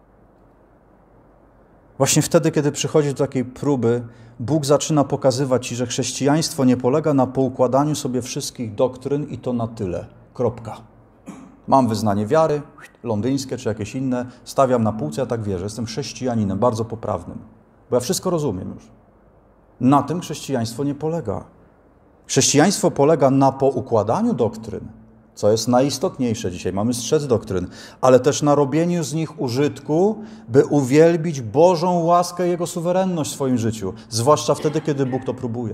Właśnie wtedy, kiedy przychodzi do takiej próby, Bóg zaczyna pokazywać Ci, że chrześcijaństwo nie polega na poukładaniu sobie wszystkich doktryn i to na tyle. Kropka. Mam wyznanie wiary, londyńskie czy jakieś inne, stawiam na półce, ja tak wierzę. Jestem chrześcijaninem, bardzo poprawnym, bo ja wszystko rozumiem już. Na tym chrześcijaństwo nie polega. Chrześcijaństwo polega na poukładaniu doktryn, co jest najistotniejsze dzisiaj. Mamy strzec doktryn, ale też na robieniu z nich użytku, by uwielbić Bożą łaskę i Jego suwerenność w swoim życiu, zwłaszcza wtedy, kiedy Bóg to próbuje.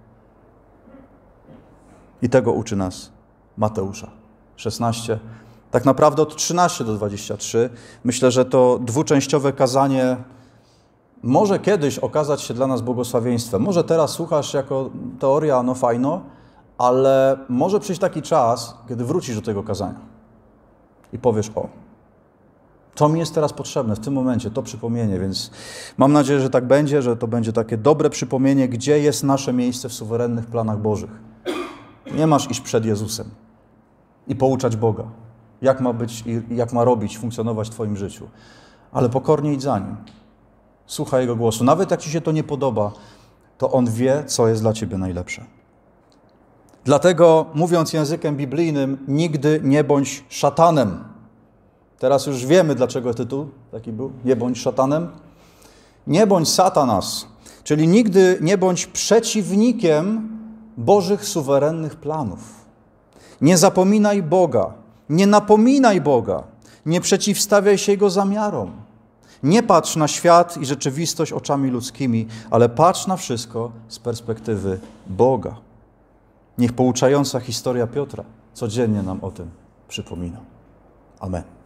I tego uczy nas Mateusza 16. Tak naprawdę od 13 do 23. Myślę, że to dwuczęściowe kazanie może kiedyś okazać się dla nas błogosławieństwem. Może teraz słuchasz jako teoria, no fajno, ale może przyjść taki czas, kiedy wrócisz do tego kazania i powiesz, to mi jest teraz potrzebne w tym momencie, to przypomnienie, więc mam nadzieję, że tak będzie, że to będzie takie dobre przypomnienie, gdzie jest nasze miejsce w suwerennych planach Bożych. Nie masz iść przed Jezusem i pouczać Boga, jak ma być i jak ma robić, funkcjonować w Twoim życiu, ale pokornie idź za Nim. Słuchaj Jego głosu. Nawet jak Ci się to nie podoba, to On wie, co jest dla Ciebie najlepsze. Dlatego, mówiąc językiem biblijnym, nigdy nie bądź szatanem. Teraz już wiemy, dlaczego tytuł taki był. Nie bądź szatanem. Nie bądź satanas. Czyli nigdy nie bądź przeciwnikiem Bożych suwerennych planów. Nie zapominaj Boga. Nie napominaj Boga. Nie przeciwstawiaj się Jego zamiarom. Nie patrz na świat i rzeczywistość oczami ludzkimi, ale patrz na wszystko z perspektywy Boga. Niech pouczająca historia Piotra codziennie nam o tym przypomina. Amen.